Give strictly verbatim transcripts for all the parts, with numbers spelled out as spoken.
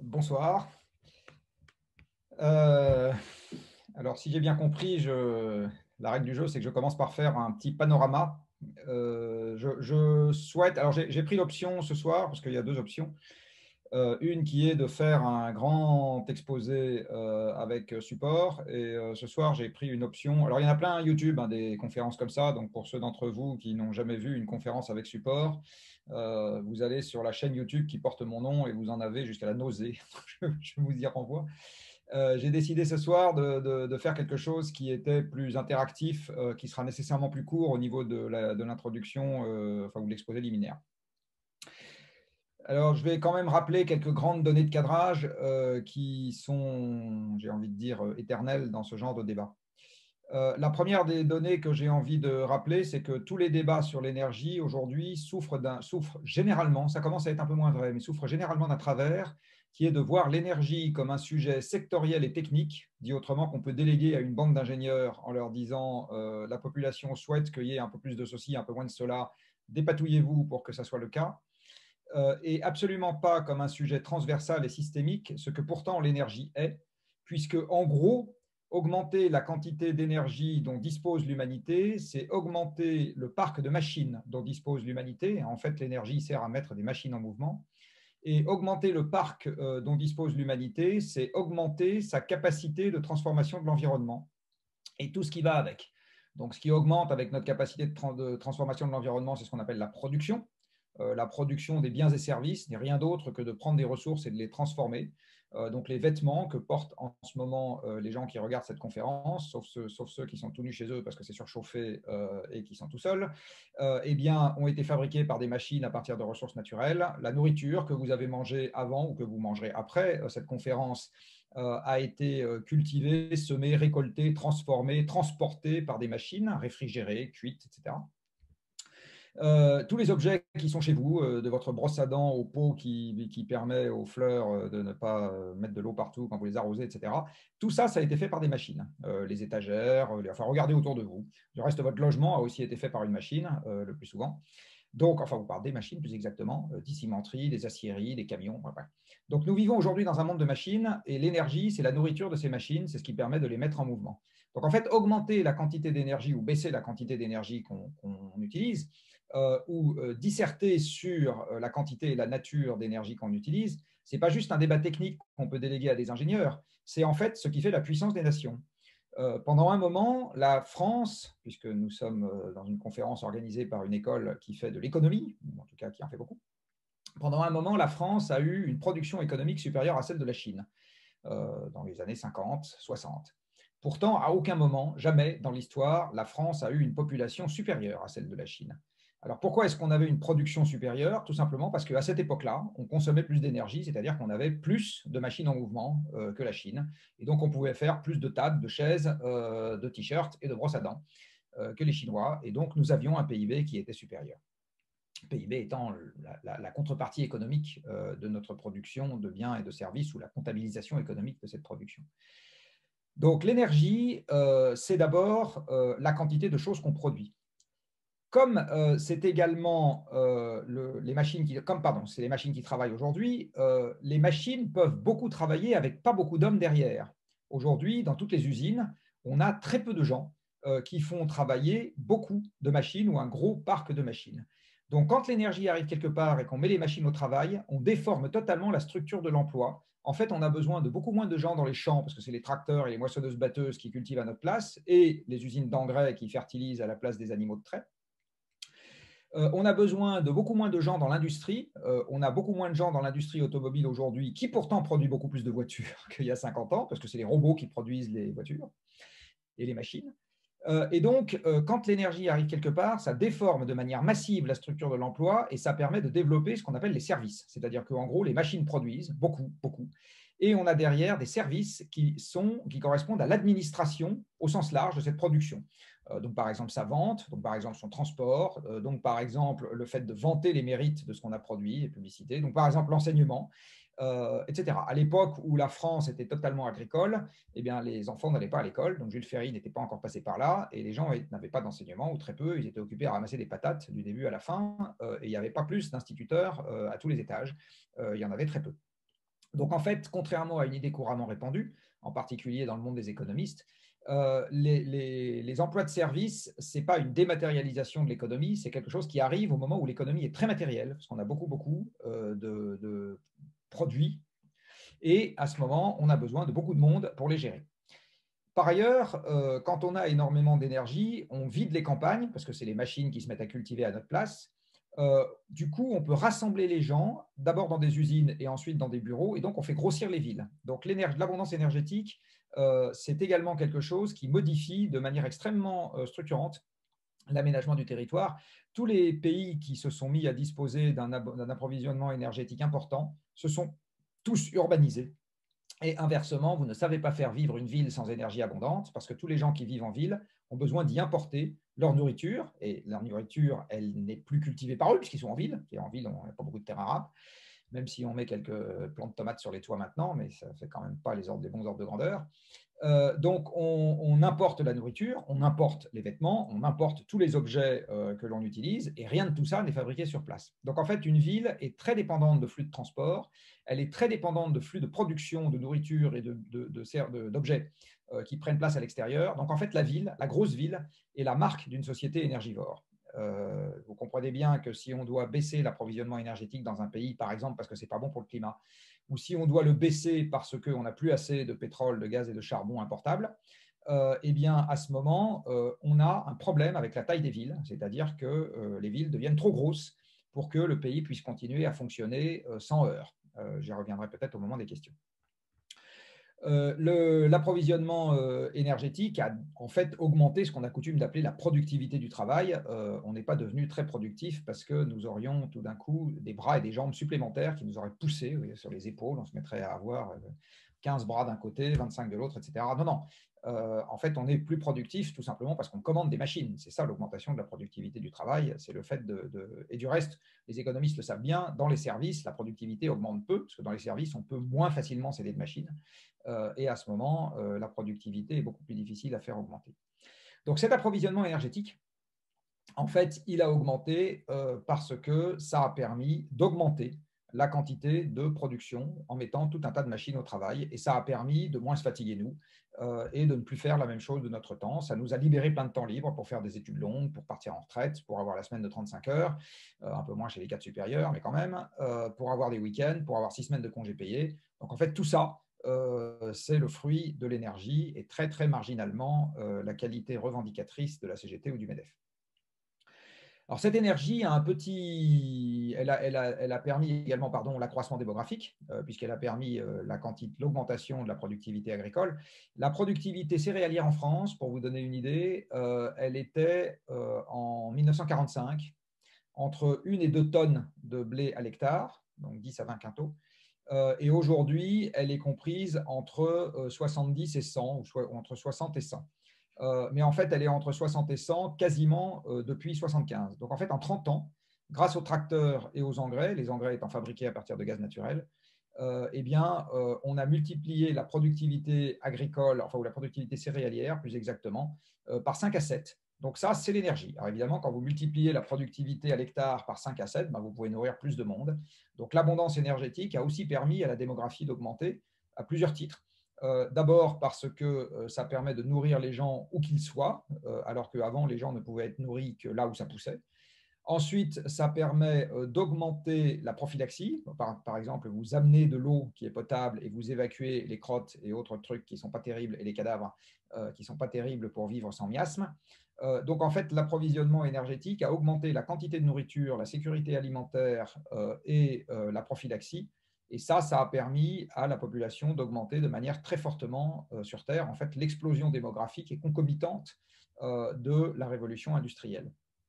Bonsoir. Euh, alors, si j'ai bien compris, je, la règle du jeu, c'est que je commence par faire un petit panorama. Euh, je, je souhaite, alors j'ai j'ai pris l'option ce soir, parce qu'il y a deux options. Euh, une qui est de faire un grand exposé euh, avec support. Et euh, ce soir, j'ai pris une option. Alors, il y en a plein YouTube, hein, des conférences comme ça. Donc, pour ceux d'entre vous qui n'ont jamais vu une conférence avec support, euh, vous allez sur la chaîne YouTube qui porte mon nom et vous en avez jusqu'à la nausée. je, je vous y renvoie. Euh, j'ai décidé ce soir de, de, de, faire quelque chose qui était plus interactif, euh, qui sera nécessairement plus court au niveau de l'introduction euh, enfin, ou de l'exposé liminaire. Alors, je vais quand même rappeler quelques grandes données de cadrage euh, qui sont, j'ai envie de dire, euh, éternelles dans ce genre de débat. Euh, la première des données que j'ai envie de rappeler, c'est que tous les débats sur l'énergie aujourd'hui souffrent, souffrent généralement, ça commence à être un peu moins vrai, mais souffrent généralement d'un travers qui est de voir l'énergie comme un sujet sectoriel et technique, dit autrement qu'on peut déléguer à une bande d'ingénieurs en leur disant euh, la population souhaite qu'il y ait un peu plus de ceci, un peu moins de cela, dépatouillez-vous pour que ça soit le cas. Euh, et absolument pas comme un sujet transversal et systémique, ce que pourtant l'énergie est, puisque en gros, augmenter la quantité d'énergie dont dispose l'humanité, c'est augmenter le parc de machines dont dispose l'humanité. En fait, l'énergie sert à mettre des machines en mouvement. Et augmenter le parc euh, dont dispose l'humanité, c'est augmenter sa capacité de transformation de l'environnement et tout ce qui va avec. Donc, ce qui augmente avec notre capacité de, tra de transformation de l'environnement, c'est ce qu'on appelle la production. Euh, la production des biens et services n'est rien d'autre que de prendre des ressources et de les transformer. Euh, donc les vêtements que portent en ce moment euh, les gens qui regardent cette conférence, sauf ceux, sauf ceux qui sont tout nus chez eux parce que c'est surchauffé euh, et qui sont tout seuls, euh, eh bien, ont été fabriqués par des machines à partir de ressources naturelles. La nourriture que vous avez mangée avant ou que vous mangerez après euh, cette conférence euh, a été cultivée, semée, récoltée, transformée, transportée par des machines, réfrigérées, cuites, et cetera. Euh, tous les objets qui sont chez vous, euh, de votre brosse à dents au pot qui, qui permet aux fleurs euh, de ne pas euh, mettre de l'eau partout quand vous les arrosez, et cetera. Tout ça, ça a été fait par des machines. Euh, les étagères, les, enfin, regardez autour de vous. Le reste de votre logement a aussi été fait par une machine, euh, le plus souvent. Donc, enfin, vous parlez des machines plus exactement, euh, des cimenteries, des aciéries, des camions. Ouais, ouais. Donc, nous vivons aujourd'hui dans un monde de machines et l'énergie, c'est la nourriture de ces machines, c'est ce qui permet de les mettre en mouvement. Donc, en fait, augmenter la quantité d'énergie ou baisser la quantité d'énergie qu'on qu'on utilise, euh, ou euh, disserter sur euh, la quantité et la nature d'énergie qu'on utilise, ce n'est pas juste un débat technique qu'on peut déléguer à des ingénieurs, c'est en fait ce qui fait la puissance des nations. Euh, pendant un moment, la France, puisque nous sommes euh, dans une conférence organisée par une école qui fait de l'économie, ou en tout cas qui en fait beaucoup, pendant un moment, la France a eu une production économique supérieure à celle de la Chine, euh, dans les années cinquante, soixante. Pourtant, à aucun moment, jamais dans l'histoire, la France a eu une population supérieure à celle de la Chine. Alors pourquoi est-ce qu'on avait une production supérieure? Tout simplement parce qu'à cette époque-là, on consommait plus d'énergie, c'est-à-dire qu'on avait plus de machines en mouvement euh, que la Chine. Et donc on pouvait faire plus de tables, de chaises, euh, de t-shirts et de brosses à dents euh, que les Chinois. Et donc nous avions un P I B qui était supérieur. P I B étant la, la, la contrepartie économique euh, de notre production de biens et de services ou la comptabilisation économique de cette production. Donc l'énergie, euh, c'est d'abord euh, la quantité de choses qu'on produit. Comme euh, c'est également euh, le, les machines qui, comme pardon, c'est les machines qui travaillent aujourd'hui, euh, les machines peuvent beaucoup travailler avec pas beaucoup d'hommes derrière. Aujourd'hui, dans toutes les usines, on a très peu de gens euh, qui font travailler beaucoup de machines ou un gros parc de machines. Donc, quand l'énergie arrive quelque part et qu'on met les machines au travail, on déforme totalement la structure de l'emploi. En fait, on a besoin de beaucoup moins de gens dans les champs parce que c'est les tracteurs et les moissonneuses-batteuses qui cultivent à notre place et les usines d'engrais qui fertilisent à la place des animaux de trait. Euh, on a besoin de beaucoup moins de gens dans l'industrie. Euh, on a beaucoup moins de gens dans l'industrie automobile aujourd'hui, qui pourtant produit beaucoup plus de voitures qu'il y a cinquante ans, parce que c'est les robots qui produisent les voitures et les machines. Euh, et donc, euh, quand l'énergie arrive quelque part, ça déforme de manière massive la structure de l'emploi et ça permet de développer ce qu'on appelle les services. C'est-à-dire qu'en gros, les machines produisent beaucoup, beaucoup. Et on a derrière des services qui, sont, qui correspondent à l'administration au sens large de cette production. Euh, donc, par exemple, sa vente, donc, par exemple, son transport, euh, donc, par exemple, le fait de vanter les mérites de ce qu'on a produit, les publicités, donc, par exemple, l'enseignement, euh, et cetera. À l'époque où la France était totalement agricole, eh bien, les enfants n'allaient pas à l'école, donc Jules Ferry n'était pas encore passé par là, et les gens n'avaient pas d'enseignement, ou très peu, ils étaient occupés à ramasser des patates du début à la fin, euh, et il n'y avait pas plus d'instituteurs euh, à tous les étages, euh, il y en avait très peu. Donc, en fait, contrairement à une idée couramment répandue, en particulier dans le monde des économistes, euh, les, les, les emplois de service, ce n'est pas une dématérialisation de l'économie, c'est quelque chose qui arrive au moment où l'économie est très matérielle, parce qu'on a beaucoup, beaucoup euh, de, de produits, et à ce moment, on a besoin de beaucoup de monde pour les gérer. Par ailleurs, euh, quand on a énormément d'énergie, on vide les campagnes, parce que c'est les machines qui se mettent à cultiver à notre place. Euh, du coup, on peut rassembler les gens, d'abord dans des usines et ensuite dans des bureaux, et donc on fait grossir les villes. Donc l'abondance énergétique, euh, c'est également quelque chose qui modifie de manière extrêmement euh, structurante l'aménagement du territoire. Tous les pays qui se sont mis à disposer d'un approvisionnement énergétique important se sont tous urbanisés. Et inversement, vous ne savez pas faire vivre une ville sans énergie abondante parce que tous les gens qui vivent en ville ont besoin d'y importer leur nourriture. Et leur nourriture, elle n'est plus cultivée par eux puisqu'ils sont en ville. Et en ville, on n'a pas beaucoup de terres arables, même si on met quelques plants de tomates sur les toits maintenant, mais ça ne fait quand même pas les, ordres, les bons ordres de grandeur. Euh, donc, on, on importe la nourriture, on importe les vêtements, on importe tous les objets euh, que l'on utilise, et rien de tout ça n'est fabriqué sur place. Donc, en fait, une ville est très dépendante de flux de transport, elle est très dépendante de flux de production de nourriture et d'objets de, de, de, euh, qui prennent place à l'extérieur. Donc, en fait, la ville, la grosse ville, est la marque d'une société énergivore. Euh, vous comprenez bien que si on doit baisser l'approvisionnement énergétique dans un pays, par exemple parce que ce n'est pas bon pour le climat, ou si on doit le baisser parce qu'on n'a plus assez de pétrole, de gaz et de charbon importables, euh, eh bien, à ce moment, euh, on a un problème avec la taille des villes, c'est-à-dire que euh, les villes deviennent trop grosses pour que le pays puisse continuer à fonctionner euh, sans heurts. Euh, J'y reviendrai peut-être au moment des questions. Euh, l'approvisionnement euh, énergétique a en fait augmenté ce qu'on a coutume d'appeler la productivité du travail. Euh, on n'est pas devenu très productif parce que nous aurions tout d'un coup des bras et des jambes supplémentaires qui nous auraient poussé sur les épaules. On se mettrait à avoir quinze bras d'un côté, vingt-cinq de l'autre, et cetera. Non, non. Euh, en fait, on est plus productif tout simplement parce qu'on commande des machines. C'est ça l'augmentation de la productivité du travail. C'est le fait de, de... Et du reste, les économistes le savent bien, dans les services, la productivité augmente peu parce que dans les services, on peut moins facilement s'aider de machines. Euh, et à ce moment, euh, la productivité est beaucoup plus difficile à faire augmenter. Donc cet approvisionnement énergétique, en fait, il a augmenté euh, parce que ça a permis d'augmenter la quantité de production en mettant tout un tas de machines au travail. Et ça a permis de moins se fatiguer, nous, euh, et de ne plus faire la même chose de notre temps. Ça nous a libéré plein de temps libre pour faire des études longues, pour partir en retraite, pour avoir la semaine de trente-cinq heures, euh, un peu moins chez les cadres supérieurs, mais quand même, euh, pour avoir des week-ends, pour avoir six semaines de congés payés. Donc, en fait, tout ça, euh, c'est le fruit de l'énergie et très, très marginalement euh, la qualité revendicatrice de la C G T ou du MEDEF. Alors, cette énergie a un petit, elle a, elle a, elle a permis également pardon, l'accroissement démographique, euh, puisqu'elle a permis euh, la quantité, l'augmentation de la productivité agricole. La productivité céréalière en France, pour vous donner une idée, euh, elle était euh, en mille neuf cent quarante-cinq entre une et deux tonnes de blé à l'hectare, donc dix à vingt quintaux. Euh, et aujourd'hui, elle est comprise entre euh, soixante-dix et cent, ou, ou entre soixante et cent. Euh, mais en fait, elle est entre soixante et cent quasiment euh, depuis soixante-quinze. Donc en fait, en trente ans, grâce aux tracteurs et aux engrais, les engrais étant fabriqués à partir de gaz naturel, euh, eh bien, euh, on a multiplié la productivité agricole, enfin, ou la productivité céréalière, plus exactement, euh, par cinq à sept. Donc ça, c'est l'énergie. Alors évidemment, quand vous multipliez la productivité à l'hectare par cinq à sept, ben, vous pouvez nourrir plus de monde. Donc l'abondance énergétique a aussi permis à la démographie d'augmenter à plusieurs titres. Euh, D'abord parce que euh, ça permet de nourrir les gens où qu'ils soient, euh, alors qu'avant, les gens ne pouvaient être nourris que là où ça poussait. Ensuite, ça permet euh, d'augmenter la prophylaxie. Par, par, exemple, vous amenez de l'eau qui est potable et vous évacuez les crottes et autres trucs qui ne sont pas terribles et les cadavres euh, qui ne sont pas terribles pour vivre sans miasme. Euh, donc, en fait, l'approvisionnement énergétique a augmenté la quantité de nourriture, la sécurité alimentaire euh, et euh, la prophylaxie. Et ça, ça a permis à la population d'augmenter de manière très fortement euh, sur Terre. En fait, l'explosion démographique est concomitante euh, de la révolution industrielle.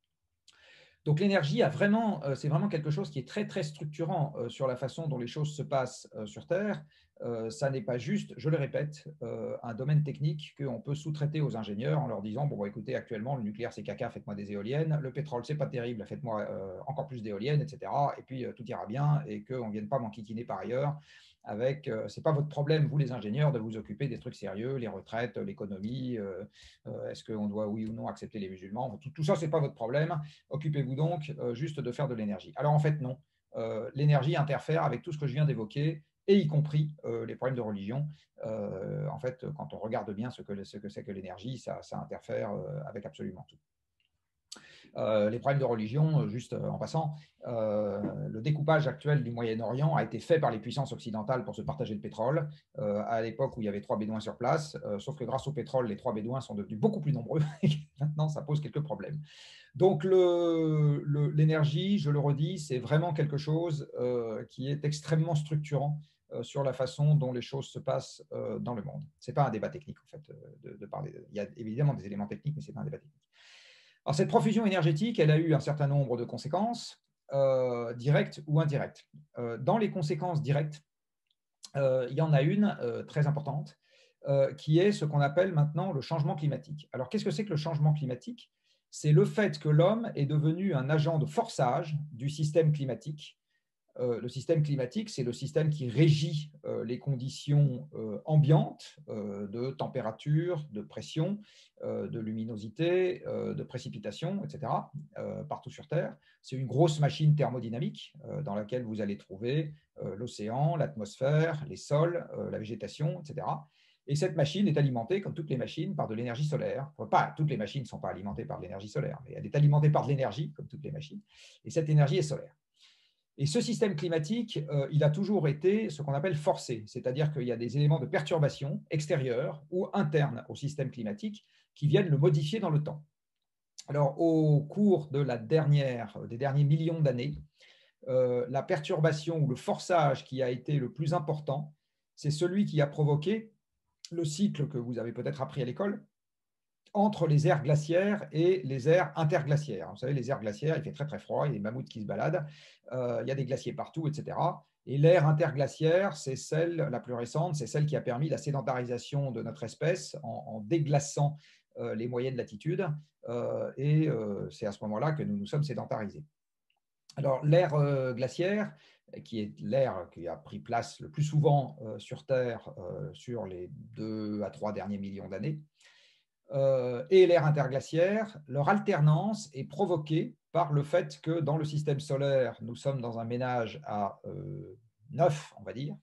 Donc l'énergie, vraiment, euh, c'est vraiment quelque chose qui est très, très structurant euh, sur la façon dont les choses se passent euh, sur Terre. Euh, ça n'est pas juste, je le répète, euh, un domaine technique qu'on peut sous-traiter aux ingénieurs en leur disant, bon, bon écoutez, actuellement, le nucléaire, c'est caca, faites-moi des éoliennes. Le pétrole, c'est pas terrible, faites-moi euh, encore plus d'éoliennes, et cetera. Et puis, euh, tout ira bien et qu'on ne vienne pas m'enquiquiner par ailleurs avec, euh, c'est pas votre problème, vous les ingénieurs, de vous occuper des trucs sérieux, les retraites, l'économie, euh, euh, est-ce qu'on doit, oui ou non, accepter les musulmans. Tout, tout ça, c'est pas votre problème. Occupez-vous donc euh, juste de faire de l'énergie. Alors en fait, non. Euh, l'énergie interfère avec tout ce que je viens d'évoquer et y compris euh, les problèmes de religion. Euh, en fait, quand on regarde bien ce que ce que c'est que l'énergie, ça, ça interfère euh, avec absolument tout. Euh, les problèmes de religion, euh, juste euh, en passant, euh, le découpage actuel du Moyen-Orient a été fait par les puissances occidentales pour se partager le pétrole, euh, à l'époque où il y avait trois bédouins sur place, euh, sauf que grâce au pétrole, les trois bédouins sont devenus beaucoup plus nombreux, et maintenant ça pose quelques problèmes. Donc l'énergie, je le redis, c'est vraiment quelque chose euh, qui est extrêmement structurant euh, sur la façon dont les choses se passent euh, dans le monde. Ce n'est pas un débat technique, en fait, de, de parler. De... Il y a évidemment des éléments techniques, mais ce n'est pas un débat technique. Alors, cette profusion énergétique, elle a eu un certain nombre de conséquences, euh, directes ou indirectes. Euh, dans les conséquences directes, euh, il y en a une euh, très importante, euh, qui est ce qu'on appelle maintenant le changement climatique. Alors, qu'est-ce que c'est que le changement climatique? C'est le fait que l'homme est devenu un agent de forçage du système climatique. Euh, le système climatique, c'est le système qui régit euh, les conditions euh, ambiantes euh, de température, de pression, euh, de luminosité, euh, de précipitation, et cetera, euh, partout sur Terre. C'est une grosse machine thermodynamique euh, dans laquelle vous allez trouver euh, l'océan, l'atmosphère, les sols, euh, la végétation, et cetera. Et cette machine est alimentée, comme toutes les machines, par de l'énergie solaire. Enfin, pas, toutes les machines ne sont pas alimentées par de l'énergie solaire, mais elle est alimentée par de l'énergie, comme toutes les machines. Et cette énergie est solaire. Et ce système climatique, euh, il a toujours été ce qu'on appelle forcé, c'est-à-dire qu'il y a des éléments de perturbation extérieure ou interne au système climatique qui viennent le modifier dans le temps. Alors, au cours de la dernière, des derniers millions d'années, euh, la perturbation ou le forçage qui a été le plus important, c'est celui qui a provoqué le cycle que vous avez peut-être appris à l'école, entre les aires glaciaires et les aires interglaciaires. Vous savez, les aires glaciaires, il fait très très froid, il y a des mammouths qui se baladent, euh, il y a des glaciers partout, et cetera. Et l'ère interglaciaire, c'est celle la plus récente, c'est celle qui a permis la sédentarisation de notre espèce en, en déglaçant euh, les moyennes latitudes. Euh, et euh, c'est à ce moment-là que nous nous sommes sédentarisés. Alors, l'ère euh, glaciaire, qui est l'ère qui a pris place le plus souvent euh, sur Terre euh, sur les deux à trois derniers millions d'années, Euh, et l'ère interglaciaire, leur alternance est provoquée par le fait que dans le système solaire, nous sommes dans un ménage à euh, neuf, on va dire,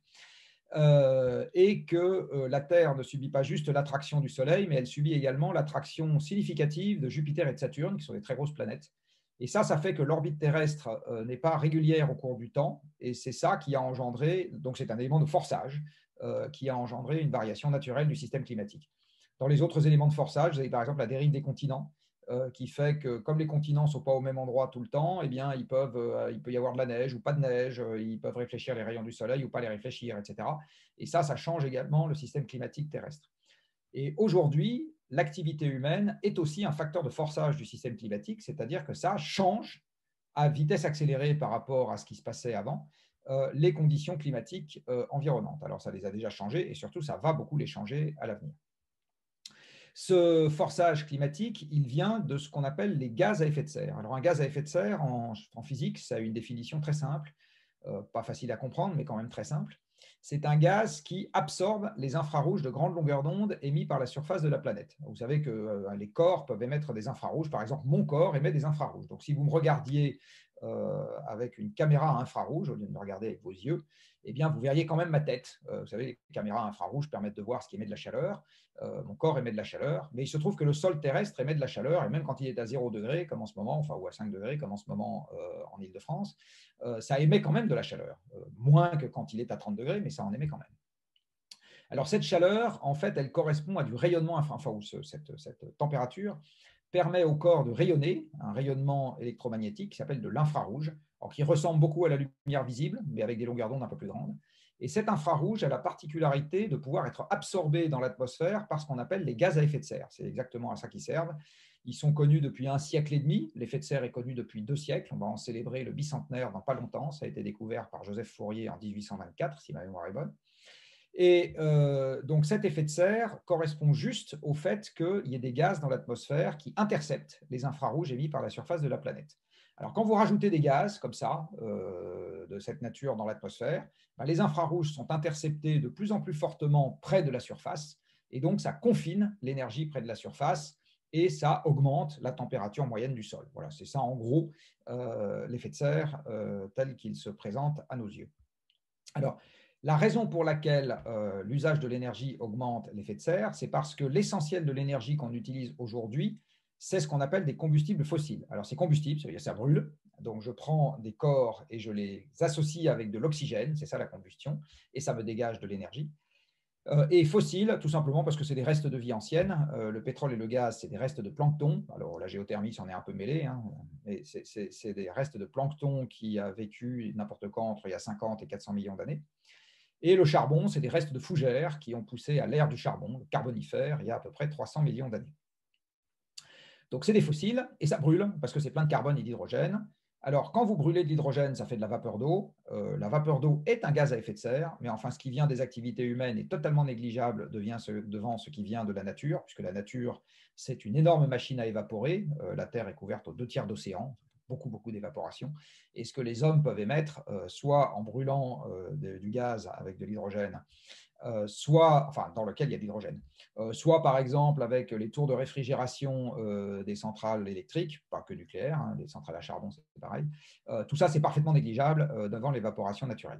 euh, et que euh, la Terre ne subit pas juste l'attraction du Soleil, mais elle subit également l'attraction significative de Jupiter et de Saturne, qui sont des très grosses planètes. Et ça, ça fait que l'orbite terrestre euh, n'est pas régulière au cours du temps, et c'est ça qui a engendré, donc c'est un élément de forçage, euh, qui a engendré une variation naturelle du système climatique. Dans les autres éléments de forçage, vous avez par exemple la dérive des continents, euh, qui fait que comme les continents ne sont pas au même endroit tout le temps, eh bien, ils peuvent, euh, il peut y avoir de la neige ou pas de neige, euh, ils peuvent réfléchir les rayons du soleil ou pas les réfléchir, et cetera. Et ça, ça change également le système climatique terrestre. Et aujourd'hui, l'activité humaine est aussi un facteur de forçage du système climatique, c'est-à-dire que ça change à vitesse accélérée par rapport à ce qui se passait avant, euh, les conditions climatiques euh, environnantes. Alors, ça les a déjà changées et surtout, ça va beaucoup les changer à l'avenir. Ce forçage climatique, il vient de ce qu'on appelle les gaz à effet de serre. Alors, un gaz à effet de serre, en, en physique, ça a une définition très simple, euh, pas facile à comprendre, mais quand même très simple. C'est un gaz qui absorbe les infrarouges de grande longueur d'onde émis par la surface de la planète. Vous savez que euh, les corps peuvent émettre des infrarouges. Par exemple, mon corps émet des infrarouges. Donc, si vous me regardiez euh, avec une caméra infrarouge, au lieu de me regarder avec vos yeux, eh bien, vous verriez quand même ma tête. Euh, vous savez, les caméras infrarouges permettent de voir ce qui émet de la chaleur. Euh, mon corps émet de la chaleur, mais il se trouve que le sol terrestre émet de la chaleur, et même quand il est à zéro degré, comme en ce moment, enfin, ou à cinq degrés, comme en ce moment euh, en Île-de-France, euh, ça émet quand même de la chaleur. Euh, moins que quand il est à trente degrés, mais ça en émet quand même. Alors, cette chaleur, en fait, elle correspond à du rayonnement, enfin, enfin cette, cette température permet au corps de rayonner, un rayonnement électromagnétique qui s'appelle de l'infrarouge, qui ressemble beaucoup à la lumière visible, mais avec des longueurs d'onde un peu plus grandes. Et cet infrarouge a la particularité de pouvoir être absorbé dans l'atmosphère par ce qu'on appelle les gaz à effet de serre. C'est exactement à ça qu'ils servent. Ils sont connus depuis un siècle et demi. L'effet de serre est connu depuis deux siècles. On va en célébrer le bicentenaire dans pas longtemps. Ça a été découvert par Joseph Fourier en mille huit cent vingt-quatre, si ma mémoire est bonne. Et euh, donc cet effet de serre correspond juste au fait qu'il y ait des gaz dans l'atmosphère qui interceptent les infrarouges émis par la surface de la planète. Alors quand vous rajoutez des gaz comme ça, euh, de cette nature dans l'atmosphère, ben, les infrarouges sont interceptés de plus en plus fortement près de la surface, et donc ça confine l'énergie près de la surface, et ça augmente la température moyenne du sol. Voilà, c'est ça en gros euh, l'effet de serre euh, tel qu'il se présente à nos yeux. Alors, La raison pour laquelle euh, l'usage de l'énergie augmente l'effet de serre, c'est parce que l'essentiel de l'énergie qu'on utilise aujourd'hui, c'est ce qu'on appelle des combustibles fossiles. Alors, ces combustibles, ça veut dire que ça brûle. Donc, je prends des corps et je les associe avec de l'oxygène, c'est ça la combustion, et ça me dégage de l'énergie. Euh, et fossiles, tout simplement parce que c'est des restes de vie ancienne. Euh, le pétrole et le gaz, c'est des restes de plancton. Alors, la géothermie s'en est un peu mêlée, hein, mais c'est des restes de plancton qui a vécu n'importe quand entre il y a cinquante et quatre cents millions d'années. Et le charbon, c'est des restes de fougères qui ont poussé à l'ère du charbon, le carbonifère, il y a à peu près trois cents millions d'années. Donc, c'est des fossiles et ça brûle parce que c'est plein de carbone et d'hydrogène. Alors, quand vous brûlez de l'hydrogène, ça fait de la vapeur d'eau. Euh, la vapeur d'eau est un gaz à effet de serre, mais enfin, ce qui vient des activités humaines est totalement négligeable devant ce, devant ce qui vient de la nature, puisque la nature, c'est une énorme machine à évaporer. Euh, la Terre est couverte aux deux tiers d'océan, beaucoup, beaucoup d'évaporation. Et ce que les hommes peuvent émettre, euh, soit en brûlant euh, de, du gaz avec de l'hydrogène, Euh, soit, enfin, dans lequel il y a de l'hydrogène, euh, soit par exemple avec les tours de réfrigération euh, des centrales électriques, pas que nucléaires, hein, les centrales à charbon, c'est pareil. Euh, tout ça, c'est parfaitement négligeable euh, devant l'évaporation naturelle.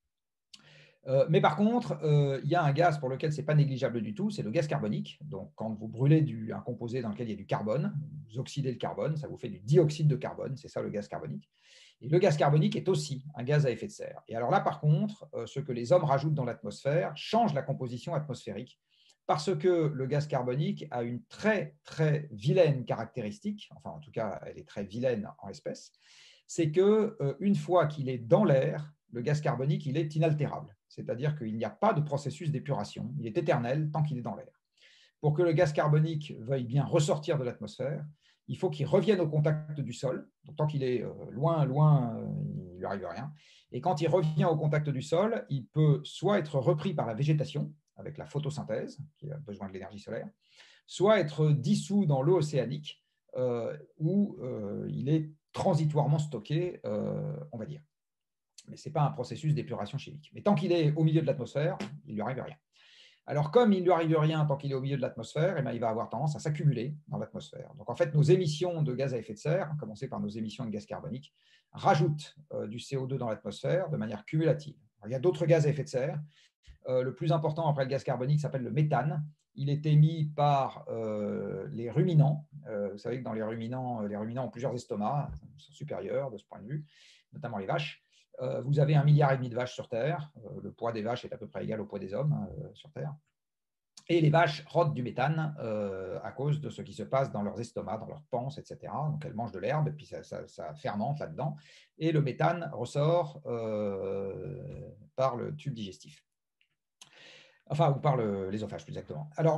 Euh, mais par contre, euh, il y a un gaz pour lequel ce n'est pas négligeable du tout, c'est le gaz carbonique. Donc, quand vous brûlez du, un composé dans lequel il y a du carbone, vous oxydez le carbone, ça vous fait du dioxyde de carbone, c'est ça le gaz carbonique. Et le gaz carbonique est aussi un gaz à effet de serre. Et alors là, par contre, euh, ce que les hommes rajoutent dans l'atmosphère change la composition atmosphérique parce que le gaz carbonique a une très, très vilaine caractéristique, enfin en tout cas, elle est très vilaine en espèce, c'est qu'une euh, fois qu'il est dans l'air, le gaz carbonique, il est inaltérable. C'est-à-dire qu'il n'y a pas de processus d'épuration, il est éternel tant qu'il est dans l'air. Pour que le gaz carbonique veuille bien ressortir de l'atmosphère, il faut qu'il revienne au contact du sol. Donc, tant qu'il est euh, loin, loin, euh, il ne lui arrive rien. Et quand il revient au contact du sol, il peut soit être repris par la végétation, avec la photosynthèse, qui a besoin de l'énergie solaire, soit être dissous dans l'eau océanique, euh, où euh, il est transitoirement stocké, euh, on va dire. Mais ce n'est pas un processus d'épuration chimique. Mais tant qu'il est au milieu de l'atmosphère, il ne lui arrive rien. Alors, comme il ne lui arrive rien tant qu'il est au milieu de l'atmosphère, eh bien, il va avoir tendance à s'accumuler dans l'atmosphère. Donc, en fait, nos émissions de gaz à effet de serre, à commencer par nos émissions de gaz carbonique, rajoutent euh, du C O deux dans l'atmosphère de manière cumulative. Alors, il y a d'autres gaz à effet de serre. Euh, le plus important après le gaz carbonique s'appelle le méthane. Il est émis par euh, les ruminants. Euh, vous savez que dans les ruminants, les ruminants ont plusieurs estomacs, ils sont supérieurs de ce point de vue, notamment les vaches. Euh, vous avez un milliard et demi de vaches sur Terre. Euh, le poids des vaches est à peu près égal au poids des hommes hein, sur Terre. Et les vaches rôdent du méthane euh, à cause de ce qui se passe dans leurs estomacs, dans leurs panses, et cetera. Donc elles mangent de l'herbe et puis ça, ça, ça fermente là-dedans. Et le méthane ressort euh, par le tube digestif. Enfin, ou par l'ésophage, plus exactement. Alors,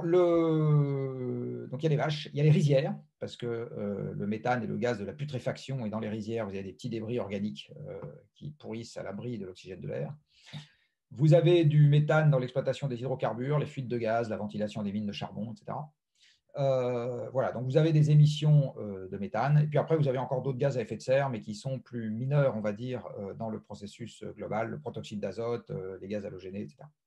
le... donc il y a les vaches, il y a les rizières, parce que euh, le méthane est le gaz de la putréfaction, et dans les rizières, vous avez des petits débris organiques euh, qui pourrissent à l'abri de l'oxygène de l'air. Vous avez du méthane dans l'exploitation des hydrocarbures, les fuites de gaz, la ventilation des mines de charbon, et cetera. Euh, voilà, donc vous avez des émissions euh, de méthane, et puis après, vous avez encore d'autres gaz à effet de serre, mais qui sont plus mineurs, on va dire, euh, dans le processus global, le protoxyde d'azote, euh, les gaz halogénés, et cetera.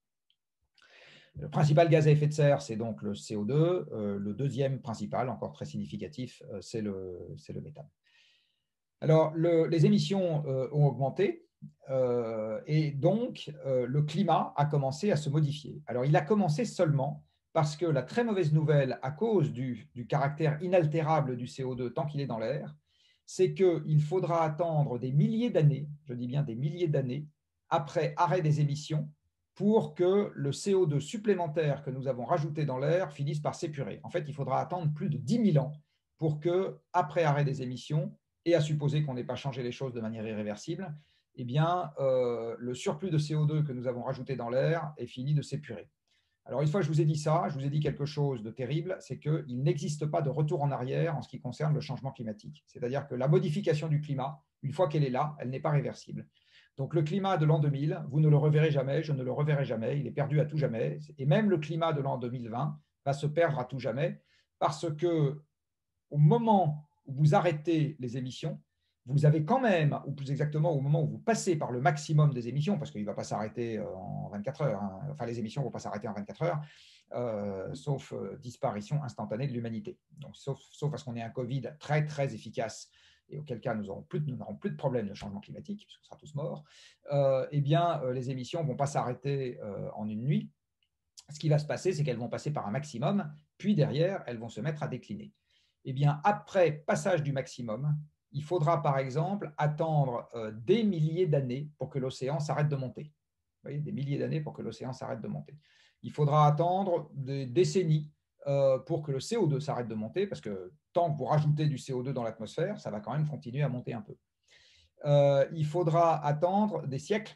Le principal gaz à effet de serre, c'est donc le C O deux. Euh, le deuxième principal, encore très significatif, euh, c'est le, le méthane. Alors, le, les émissions euh, ont augmenté euh, et donc euh, le climat a commencé à se modifier. Alors, il a commencé seulement parce que la très mauvaise nouvelle, à cause du, du caractère inaltérable du C O deux tant qu'il est dans l'air, c'est qu'il faudra attendre des milliers d'années, je dis bien des milliers d'années, après arrêt des émissions, pour que le C O deux supplémentaire que nous avons rajouté dans l'air finisse par s'épurer. En fait, il faudra attendre plus de dix mille ans pour que, après arrêt des émissions, et à supposer qu'on n'ait pas changé les choses de manière irréversible, eh bien, euh, le surplus de C O deux que nous avons rajouté dans l'air est fini de s'épurer. Alors, une fois que je vous ai dit ça, je vous ai dit quelque chose de terrible, c'est qu'il n'existe pas de retour en arrière en ce qui concerne le changement climatique. C'est-à-dire que la modification du climat, une fois qu'elle est là, elle n'est pas réversible. Donc, le climat de l'an deux mille, vous ne le reverrez jamais, je ne le reverrai jamais, il est perdu à tout jamais. Et même le climat de l'an deux mille vingt va se perdre à tout jamais parce que au moment où vous arrêtez les émissions, vous avez quand même, ou plus exactement au moment où vous passez par le maximum des émissions, parce qu'il ne va pas s'arrêter en vingt-quatre heures, hein, enfin les émissions ne vont pas s'arrêter en vingt-quatre heures, euh, sauf euh, disparition instantanée de l'humanité. Donc, sauf, sauf parce qu'on ait un Covid très très efficace et auquel cas nous n'aurons plus, nous n'aurons plus de problème de changement climatique, puisqu'on sera tous morts, euh, eh bien, euh, les émissions ne vont pas s'arrêter euh, en une nuit. Ce qui va se passer, c'est qu'elles vont passer par un maximum, puis derrière, elles vont se mettre à décliner. Eh bien, après passage du maximum, il faudra par exemple attendre euh, des milliers d'années pour que l'océan s'arrête de monter. Vous voyez, des milliers d'années pour que l'océan s'arrête de monter. Il faudra attendre des décennies euh, pour que le C O deux s'arrête de monter, parce que tant que vous rajoutez du C O deux dans l'atmosphère, ça va quand même continuer à monter un peu. Euh, il faudra attendre des siècles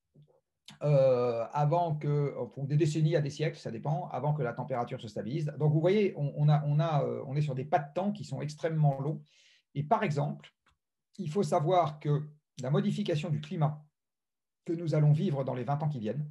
euh, avant que, ou des décennies à des siècles, ça dépend, avant que la température se stabilise. Donc vous voyez, on, on, a, on, a, on est sur des pas de temps qui sont extrêmement longs. Et par exemple, il faut savoir que la modification du climat que nous allons vivre dans les vingt ans qui viennent,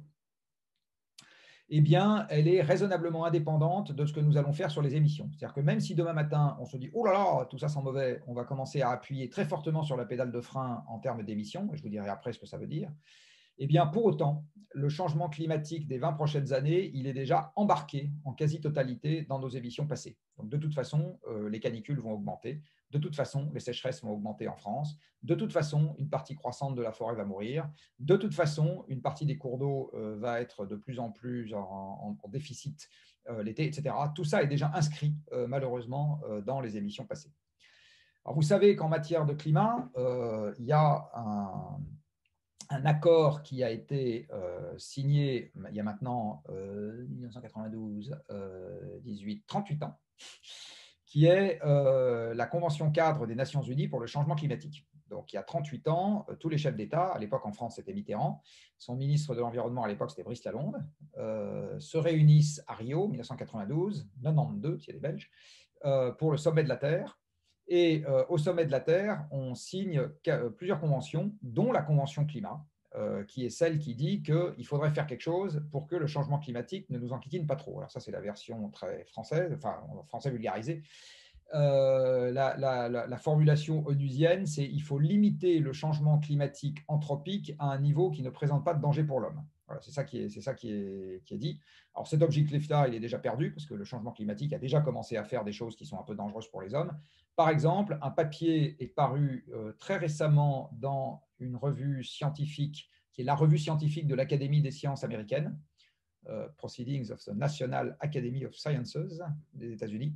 eh bien, elle est raisonnablement indépendante de ce que nous allons faire sur les émissions. C'est-à-dire que même si demain matin, on se dit « Oh là là, tout ça sent mauvais », on va commencer à appuyer très fortement sur la pédale de frein en termes d'émissions, et je vous dirai après ce que ça veut dire, eh bien, pour autant, le changement climatique des vingt prochaines années, il est déjà embarqué en quasi-totalité dans nos émissions passées. Donc, de toute façon, euh, les canicules vont augmenter. De toute façon, les sécheresses vont augmenter en France. De toute façon, une partie croissante de la forêt va mourir. De toute façon, une partie des cours d'eau euh, va être de plus en plus en, en, en déficit euh, l'été, et cetera. Tout ça est déjà inscrit, euh, malheureusement, euh, dans les émissions passées. Alors, vous savez qu'en matière de climat, euh, il y a un un accord qui a été euh, signé il y a maintenant euh, mille neuf cent quatre-vingt-douze, euh, dix-huit, trente-huit ans, qui est euh, la Convention cadre des Nations Unies pour le changement climatique. Donc, il y a trente-huit ans, euh, tous les chefs d'État, à l'époque en France c'était Mitterrand, son ministre de l'Environnement à l'époque c'était Brice Lalonde, euh, se réunissent à Rio, mille neuf cent quatre-vingt-douze, quatre-vingt-douze, s'il y a des Belges, euh, pour le sommet de la Terre. Et euh, au sommet de la Terre, on signe plusieurs conventions, dont la Convention climat, euh, qui est celle qui dit qu'il faudrait faire quelque chose pour que le changement climatique ne nous enquiquine pas trop. Alors ça, c'est la version très française, enfin français vulgarisé. Euh, la, la, la, la formulation onusienne, c'est il faut limiter le changement climatique anthropique à un niveau qui ne présente pas de danger pour l'homme. Voilà, c'est ça, qui est, c'est ça qui, est, qui est dit. Alors cet objectif-là, il est déjà perdu parce que le changement climatique a déjà commencé à faire des choses qui sont un peu dangereuses pour les hommes. Par exemple, un papier est paru euh, très récemment dans une revue scientifique, qui est la revue scientifique de l'Académie des sciences américaine, euh, Proceedings of the National Academy of Sciences des États-Unis,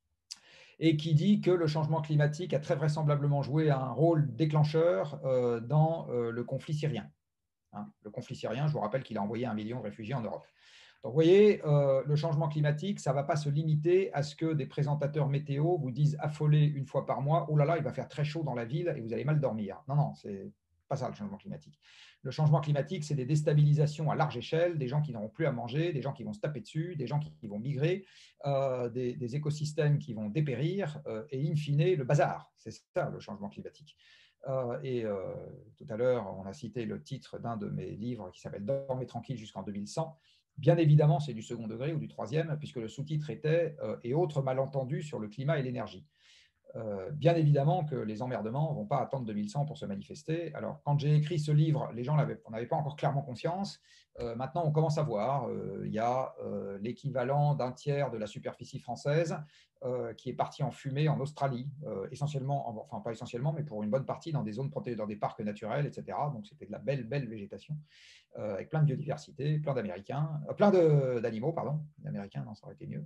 et qui dit que le changement climatique a très vraisemblablement joué un rôle déclencheur euh, dans euh, le conflit syrien. Hein, le conflit syrien, je vous rappelle qu'il a envoyé un million de réfugiés en Europe. Donc, vous voyez, euh, le changement climatique, ça ne va pas se limiter à ce que des présentateurs météo vous disent affolés une fois par mois, oh là là, il va faire très chaud dans la ville et vous allez mal dormir. Non, non, c'est pas ça le changement climatique. Le changement climatique, c'est des déstabilisations à large échelle, des gens qui n'auront plus à manger, des gens qui vont se taper dessus, des gens qui vont migrer, euh, des, des écosystèmes qui vont dépérir, euh, et in fine, le bazar. C'est ça le changement climatique. Euh, et euh, tout à l'heure, on a cité le titre d'un de mes livres qui s'appelle « Dormez tranquille jusqu'en deux mille cent ». Bien évidemment, c'est du second degré ou du troisième, puisque le sous-titre était euh, « Et autres malentendus sur le climat et l'énergie ». Euh, bien évidemment que les emmerdements ne vont pas attendre deux mille cent pour se manifester. Alors, quand j'ai écrit ce livre, les gens n'avaient pas encore clairement conscience. Euh, maintenant, on commence à voir. Euh, il y a euh, l'équivalent d'un tiers de la superficie française euh, qui est parti en fumée en Australie, euh, essentiellement, enfin pas essentiellement, mais pour une bonne partie dans des zones protégées, dans des parcs naturels, et cetera. Donc, c'était de la belle, belle végétation, euh, avec plein de biodiversité, plein d'Américains, euh, plein d'animaux, pardon. L'Américain, non, ça aurait été mieux.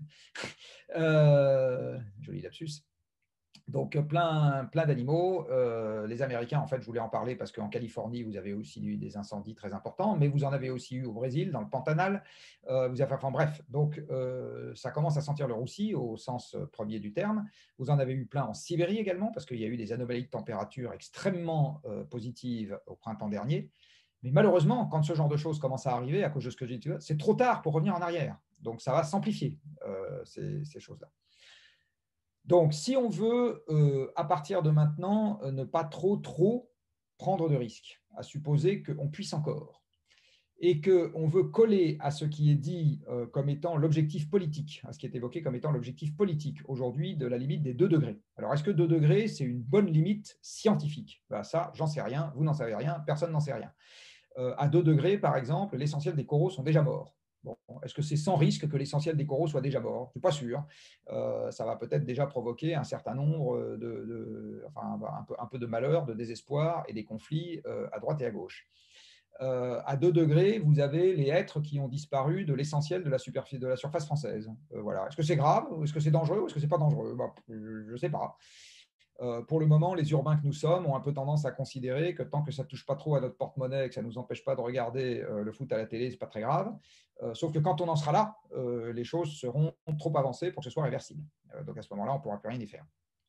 euh, joli lapsus. Donc, plein, plein d'animaux. Euh, les Américains, en fait, je voulais en parler parce qu'en Californie, vous avez aussi eu des incendies très importants, mais vous en avez aussi eu au Brésil, dans le Pantanal. Euh, vous avez, enfin bref, donc euh, ça commence à sentir le roussi au sens premier du terme. Vous en avez eu plein en Sibérie également, parce qu'il y a eu des anomalies de température extrêmement euh, positives au printemps dernier. Mais malheureusement, quand ce genre de choses commence à arriver, à cause de ce que j'ai dit, c'est trop tard pour revenir en arrière. Donc, ça va s'amplifier, euh, ces, ces choses-là. Donc, si on veut, euh, à partir de maintenant, euh, ne pas trop, trop prendre de risques, à supposer qu'on puisse encore, et qu'on veut coller à ce qui est dit euh, comme étant l'objectif politique, à ce qui est évoqué comme étant l'objectif politique aujourd'hui de la limite des deux degrés. Alors, est-ce que deux degrés, c'est une bonne limite scientifique? Ben, ça, j'en sais rien, vous n'en savez rien, personne n'en sait rien. Euh, à deux degrés, par exemple, l'essentiel des coraux sont déjà morts. Bon, est-ce que c'est sans risque que l'essentiel des coraux soit déjà mort? Je ne suis pas sûr. Euh, ça va peut-être déjà provoquer un certain nombre de, de enfin, un peu, un peu de malheur, de désespoir et des conflits euh, à droite et à gauche. Euh, à deux degrés, vous avez les hêtres qui ont disparu de l'essentiel de, la de la surface française. Euh, voilà. Est-ce que c'est grave? Est-ce que c'est dangereux? Ou est-ce que c'est pas dangereux? Bah, je ne sais pas. Euh, pour le moment, les urbains que nous sommes ont un peu tendance à considérer que tant que ça ne touche pas trop à notre porte-monnaie et que ça ne nous empêche pas de regarder euh, le foot à la télé, ce n'est pas très grave. Euh, sauf que quand on en sera là, euh, les choses seront trop avancées pour que ce soit réversible. Euh, donc à ce moment-là, on ne pourra plus rien y faire.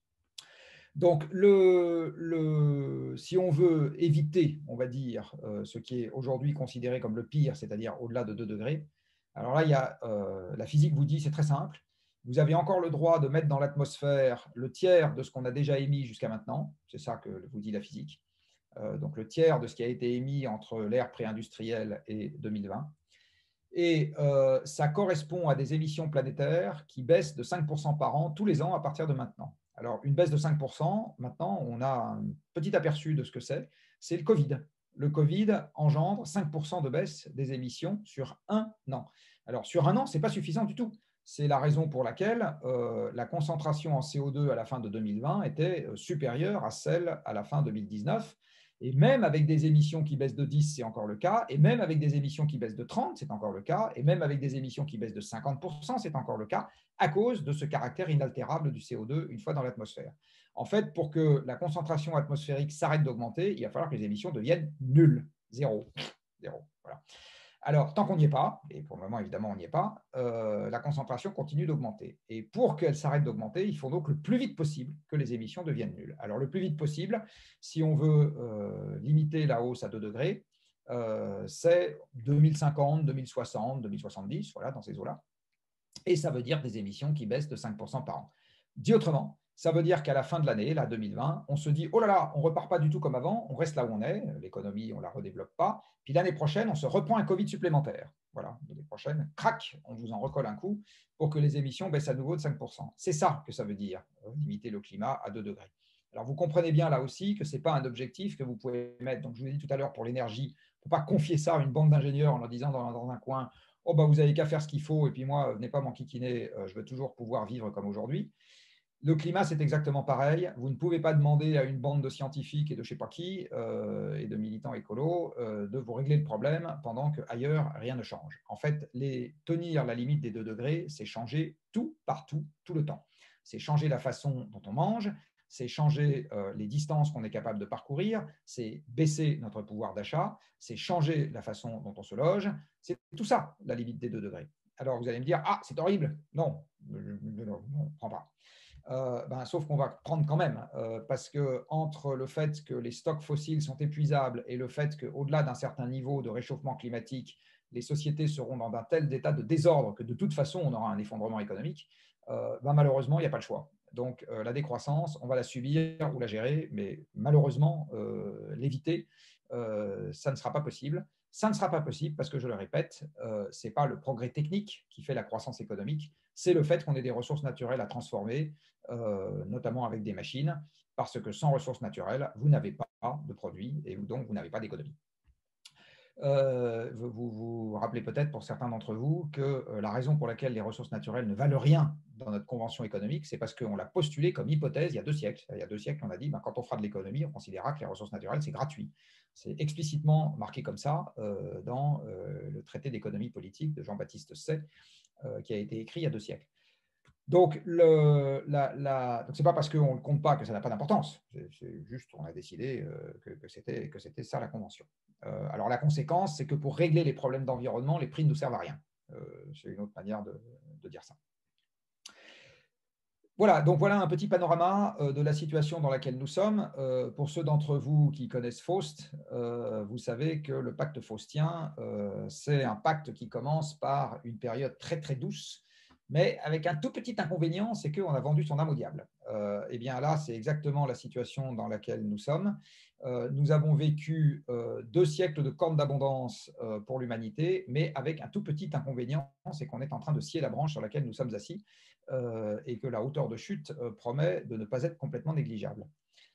Donc, le, le, si on veut éviter, on va dire, euh, ce qui est aujourd'hui considéré comme le pire, c'est-à-dire au-delà de deux degrés, alors là, il y a, euh, la physique vous dit, c'est très simple, vous avez encore le droit de mettre dans l'atmosphère le tiers de ce qu'on a déjà émis jusqu'à maintenant, c'est ça que vous dit la physique, euh, donc le tiers de ce qui a été émis entre l'ère pré-industrielle et deux mille vingt. Et euh, ça correspond à des émissions planétaires qui baissent de cinq pour cent par an tous les ans à partir de maintenant. Alors, une baisse de cinq pour cent, maintenant, on a un petit aperçu de ce que c'est. C'est le Covid. Le Covid engendre cinq pour cent de baisse des émissions sur un an. Alors, sur un an, ce n'est pas suffisant du tout. C'est la raison pour laquelle euh, la concentration en C O deux à la fin de deux mille vingt était supérieure à celle à la fin deux mille dix-neuf. Et même avec des émissions qui baissent de dix, c'est encore le cas. Et même avec des émissions qui baissent de trente, c'est encore le cas. Et même avec des émissions qui baissent de cinquante pour cent, c'est encore le cas, à cause de ce caractère inaltérable du C O deux une fois dans l'atmosphère. En fait, pour que la concentration atmosphérique s'arrête d'augmenter, il va falloir que les émissions deviennent nulles. Zéro. Zéro. Voilà. Alors, tant qu'on n'y est pas, et pour le moment, évidemment, on n'y est pas, euh, la concentration continue d'augmenter. Et pour qu'elle s'arrête d'augmenter, il faut donc le plus vite possible que les émissions deviennent nulles. Alors, le plus vite possible, si on veut euh, limiter la hausse à deux degrés, euh, c'est deux mille cinquante, deux mille soixante, deux mille soixante-dix, voilà, dans ces eaux-là. Et ça veut dire des émissions qui baissent de cinq pour cent par an. Dit autrement, ça veut dire qu'à la fin de l'année, là, deux mille vingt, on se dit « Oh là là, on ne repart pas du tout comme avant, on reste là où on est, l'économie, on ne la redéveloppe pas, puis l'année prochaine, on se reprend un Covid supplémentaire. » Voilà, l'année prochaine, crac, on vous en recolle un coup pour que les émissions baissent à nouveau de cinq pour cent. C'est ça que ça veut dire, limiter le climat à deux degrés. Alors, vous comprenez bien là aussi que ce n'est pas un objectif que vous pouvez mettre. Donc, je vous ai dit tout à l'heure, pour l'énergie, on ne peut pas confier ça à une bande d'ingénieurs en leur disant dans, dans un coin « Oh, bah, vous n'avez qu'à faire ce qu'il faut, et puis moi, venez pas m'enquiquiner, je veux toujours pouvoir vivre comme aujourd'hui. » Le climat, c'est exactement pareil. Vous ne pouvez pas demander à une bande de scientifiques et de je ne sais pas qui, euh, et de militants écolos, euh, de vous régler le problème pendant qu'ailleurs, rien ne change. En fait, les, tenir la limite des deux degrés, c'est changer tout, partout, tout le temps. C'est changer la façon dont on mange, c'est changer euh, les distances qu'on est capable de parcourir, c'est baisser notre pouvoir d'achat, c'est changer la façon dont on se loge. C'est tout ça, la limite des deux degrés. Alors, vous allez me dire, ah, c'est horrible. Non, non, non, on ne prend pas. Euh, ben, sauf qu'on va prendre quand même, euh, parce que entre le fait que les stocks fossiles sont épuisables et le fait qu'au-delà d'un certain niveau de réchauffement climatique, les sociétés seront dans un tel état de désordre que de toute façon, on aura un effondrement économique, euh, ben, malheureusement, il n'y a pas le choix. Donc, euh, la décroissance, on va la subir ou la gérer, mais malheureusement, euh, l'éviter, euh, ça ne sera pas possible. Ça ne sera pas possible parce que, je le répète, euh, ce n'est pas le progrès technique qui fait la croissance économique, c'est le fait qu'on ait des ressources naturelles à transformer, euh, notamment avec des machines, parce que sans ressources naturelles, vous n'avez pas de produits et donc vous n'avez pas d'économie. Euh, vous vous rappelez peut-être pour certains d'entre vous que euh, la raison pour laquelle les ressources naturelles ne valent rien dans notre convention économique, c'est parce qu'on l'a postulé comme hypothèse il y a deux siècles. Il y a deux siècles, on a dit ben, quand on fera de l'économie, on considérera que les ressources naturelles, c'est gratuit. C'est explicitement marqué comme ça euh, dans euh, le traité d'économie politique de Jean-Baptiste Say, euh, qui a été écrit il y a deux siècles. Donc, le, la, la, donc c'est pas parce qu'on ne le compte pas que ça n'a pas d'importance. C'est juste, on a décidé euh, que, que c'était que c'était ça la convention. Euh, alors, la conséquence, c'est que pour régler les problèmes d'environnement, les prix ne nous servent à rien. Euh, c'est une autre manière de, de dire ça. Voilà, donc voilà un petit panorama euh, de la situation dans laquelle nous sommes. Euh, pour ceux d'entre vous qui connaissent Faust, euh, vous savez que le pacte faustien, euh, c'est un pacte qui commence par une période très très douce, mais avec un tout petit inconvénient, c'est qu'on a vendu son âme au diable. Euh, et bien là, c'est exactement la situation dans laquelle nous sommes. Euh, nous avons vécu euh, deux siècles de cornes d'abondance euh, pour l'humanité, mais avec un tout petit inconvénient, c'est qu'on est en train de scier la branche sur laquelle nous sommes assis. Euh, et que la hauteur de chute euh, promet de ne pas être complètement négligeable.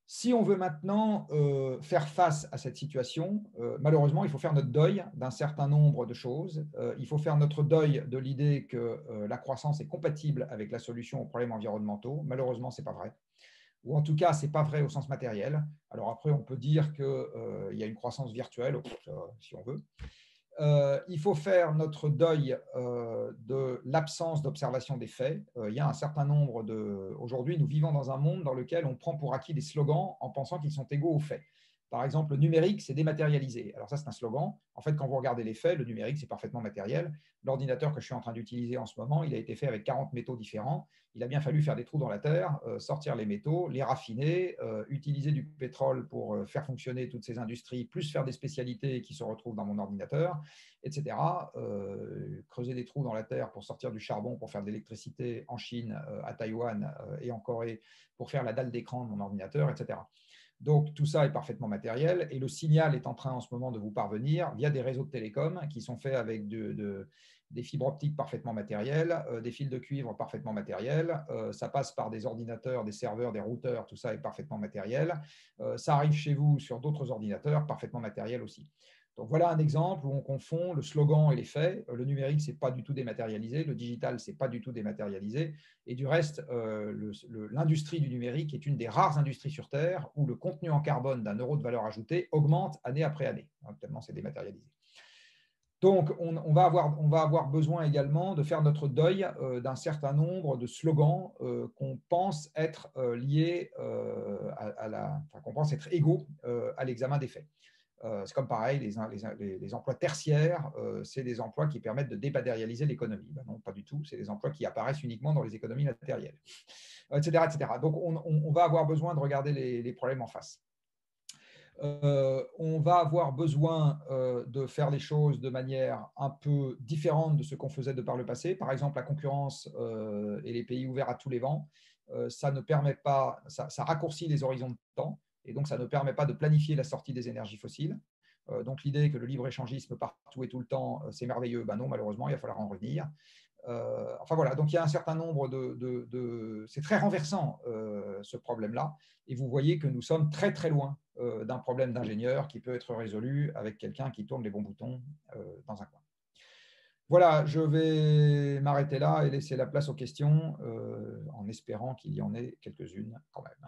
Si on veut maintenant euh, faire face à cette situation, euh, malheureusement, il faut faire notre deuil d'un certain nombre de choses. Euh, il faut faire notre deuil de l'idée que euh, la croissance est compatible avec la solution aux problèmes environnementaux. Malheureusement, ce n'est pas vrai. Ou en tout cas, ce n'est pas vrai au sens matériel. Alors après, on peut dire qu'il euh, y a une croissance virtuelle, euh, si on veut. Euh, il faut faire notre deuil euh, de l'absence d'observation des faits. Euh, il y a un certain nombre de... Aujourd'hui, nous vivons dans un monde dans lequel on prend pour acquis des slogans en pensant qu'ils sont égaux aux faits. Par exemple, le numérique, c'est dématérialisé. Alors ça, c'est un slogan. En fait, quand vous regardez les faits, le numérique, c'est parfaitement matériel. L'ordinateur que je suis en train d'utiliser en ce moment, il a été fait avec quarante métaux différents. Il a bien fallu faire des trous dans la terre, euh, sortir les métaux, les raffiner, euh, utiliser du pétrole pour euh, faire fonctionner toutes ces industries, plus faire des spécialités qui se retrouvent dans mon ordinateur, et cetera. Euh, creuser des trous dans la terre pour sortir du charbon, pour faire de l'électricité en Chine, euh, à Taïwan euh, et en Corée, pour faire la dalle d'écran de mon ordinateur, et cetera. Donc, tout ça est parfaitement matériel et le signal est en train en ce moment de vous parvenir via des réseaux de télécom qui sont faits avec de, de, des fibres optiques parfaitement matérielles, euh, des fils de cuivre parfaitement matériels. Euh, ça passe par des ordinateurs, des serveurs, des routeurs, tout ça est parfaitement matériel. Euh, ça arrive chez vous sur d'autres ordinateurs, parfaitement matériel aussi. Donc voilà un exemple où on confond le slogan et les faits. Le numérique, ce n'est pas du tout dématérialisé. Le digital, ce n'est pas du tout dématérialisé. Et du reste, euh, l'industrie du numérique est une des rares industries sur Terre où le contenu en carbone d'un euro de valeur ajoutée augmente année après année, hein, tellement c'est dématérialisé. Donc, on, on, va avoir, on va avoir besoin également de faire notre deuil euh, d'un certain nombre de slogans euh, qu'on pense être euh, liés euh, à, à la, enfin, qu'on pense être égaux euh, à l'examen des faits. Euh, c'est comme pareil, les, les, les emplois tertiaires, euh, c'est des emplois qui permettent de dématérialiser l'économie. Ben non, pas du tout. C'est des emplois qui apparaissent uniquement dans les économies matérielles, et cetera, et cetera. Donc, on, on, on va avoir besoin de regarder les, les problèmes en face. Euh, on va avoir besoin euh, de faire les choses de manière un peu différente de ce qu'on faisait de par le passé. Par exemple, la concurrence euh, et les pays ouverts à tous les vents, euh, ça ne permet pas, ça, ça raccourcit les horizons de temps. Et donc, ça ne permet pas de planifier la sortie des énergies fossiles. Euh, donc, l'idée que le libre-échangisme partout et tout le temps, euh, c'est merveilleux, ben non, malheureusement, il va falloir en revenir. Euh, enfin voilà, donc il y a un certain nombre de... de, de... C'est très renversant, euh, ce problème-là. Et vous voyez que nous sommes très, très loin euh, d'un problème d'ingénieur qui peut être résolu avec quelqu'un qui tourne les bons boutons euh, dans un coin. Voilà, je vais m'arrêter là et laisser la place aux questions euh, en espérant qu'il y en ait quelques-unes quand même.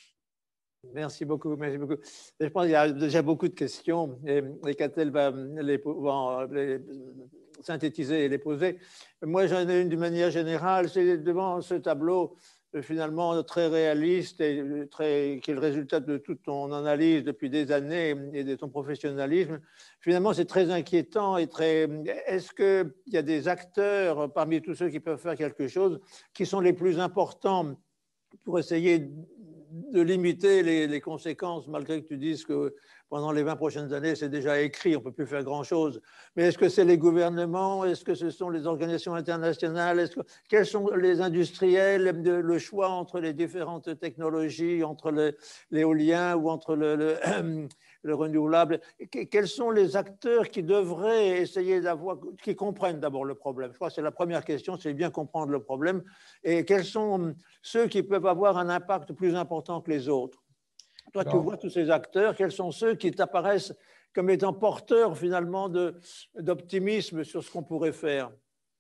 Merci beaucoup, merci beaucoup. Je pense qu'il y a déjà beaucoup de questions et, et Catel va les, va les synthétiser et les poser. Moi, j'en ai une d'une manière générale. C'est devant ce tableau finalement très réaliste et très, qui est le résultat de toute ton analyse depuis des années et de ton professionnalisme. Finalement, c'est très inquiétant et très... Est-ce qu'il y a des acteurs parmi tous ceux qui peuvent faire quelque chose qui sont les plus importants pour essayer de limiter les, les conséquences, malgré que tu dises que pendant les vingt prochaines années, c'est déjà écrit, on ne peut plus faire grand-chose. Mais est-ce que c'est les gouvernements? Est-ce que ce sont les organisations internationales? Est-ce que, quels sont les industriels? Le choix entre les différentes technologies, entre l'éolien ou entre le, le, le renouvelable? Quels sont les acteurs qui devraient essayer d'avoir, qui comprennent d'abord le problème? Je crois que c'est la première question, c'est bien comprendre le problème. Et quels sont ceux qui peuvent avoir un impact plus important que les autres? Toi, Alors, tu vois tous ces acteurs, quels sont ceux qui t'apparaissent comme étant porteurs finalement d'optimisme sur ce qu'on pourrait faire?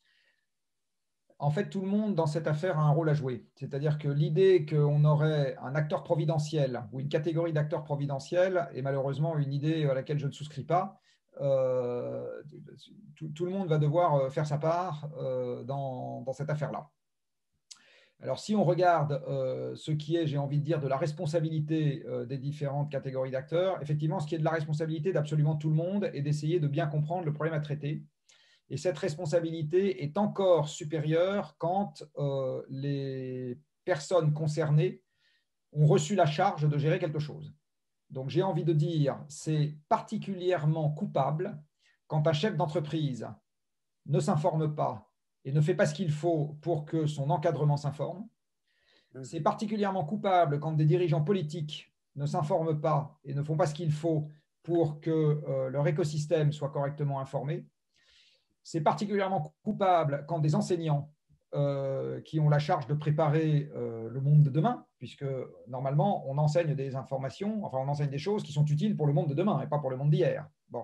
En fait, tout le monde dans cette affaire a un rôle à jouer. C'est-à-dire que l'idée qu'on aurait un acteur providentiel ou une catégorie d'acteurs providentiels est malheureusement une idée à laquelle je ne souscris pas. Euh, tout, tout le monde va devoir faire sa part euh, dans, dans cette affaire-là. Alors, si on regarde euh, ce qui est, j'ai envie de dire, de la responsabilité euh, des différentes catégories d'acteurs, effectivement, ce qui est de la responsabilité d'absolument tout le monde est d'essayer de bien comprendre le problème à traiter. Et cette responsabilité est encore supérieure quand euh, les personnes concernées ont reçu la charge de gérer quelque chose. Donc, j'ai envie de dire, c'est particulièrement coupable quand un chef d'entreprise ne s'informe pas et ne fait pas ce qu'il faut pour que son encadrement s'informe. C'est particulièrement coupable quand des dirigeants politiques ne s'informent pas et ne font pas ce qu'il faut pour que euh, leur écosystème soit correctement informé. C'est particulièrement coupable quand des enseignants euh, qui ont la charge de préparer euh, le monde de demain, puisque normalement, on enseigne des informations, enfin, on enseigne des choses qui sont utiles pour le monde de demain et pas pour le monde d'hier. Bon.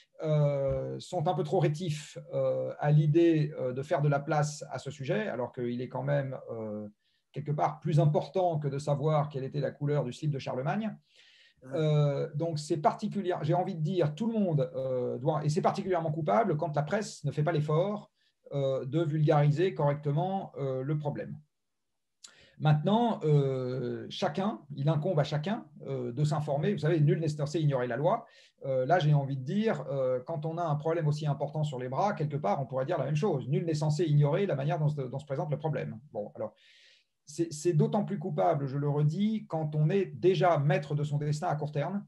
Euh, sont un peu trop rétifs euh, à l'idée euh, de faire de la place à ce sujet, alors qu'il est quand même euh, quelque part plus important que de savoir quelle était la couleur du slip de Charlemagne. Euh, donc c'est particulier, j'ai envie de dire, tout le monde euh, doit, et c'est particulièrement coupable quand la presse ne fait pas l'effort euh, de vulgariser correctement euh, le problème. Maintenant, euh, chacun, il incombe à chacun euh, de s'informer. Vous savez, nul n'est censé ignorer la loi. Euh, là, j'ai envie de dire, euh, quand on a un problème aussi important sur les bras, quelque part, on pourrait dire la même chose. Nul n'est censé ignorer la manière dont se, dont se présente le problème. Bon, alors, c'est d'autant plus coupable, je le redis, quand on est déjà maître de son destin à court terme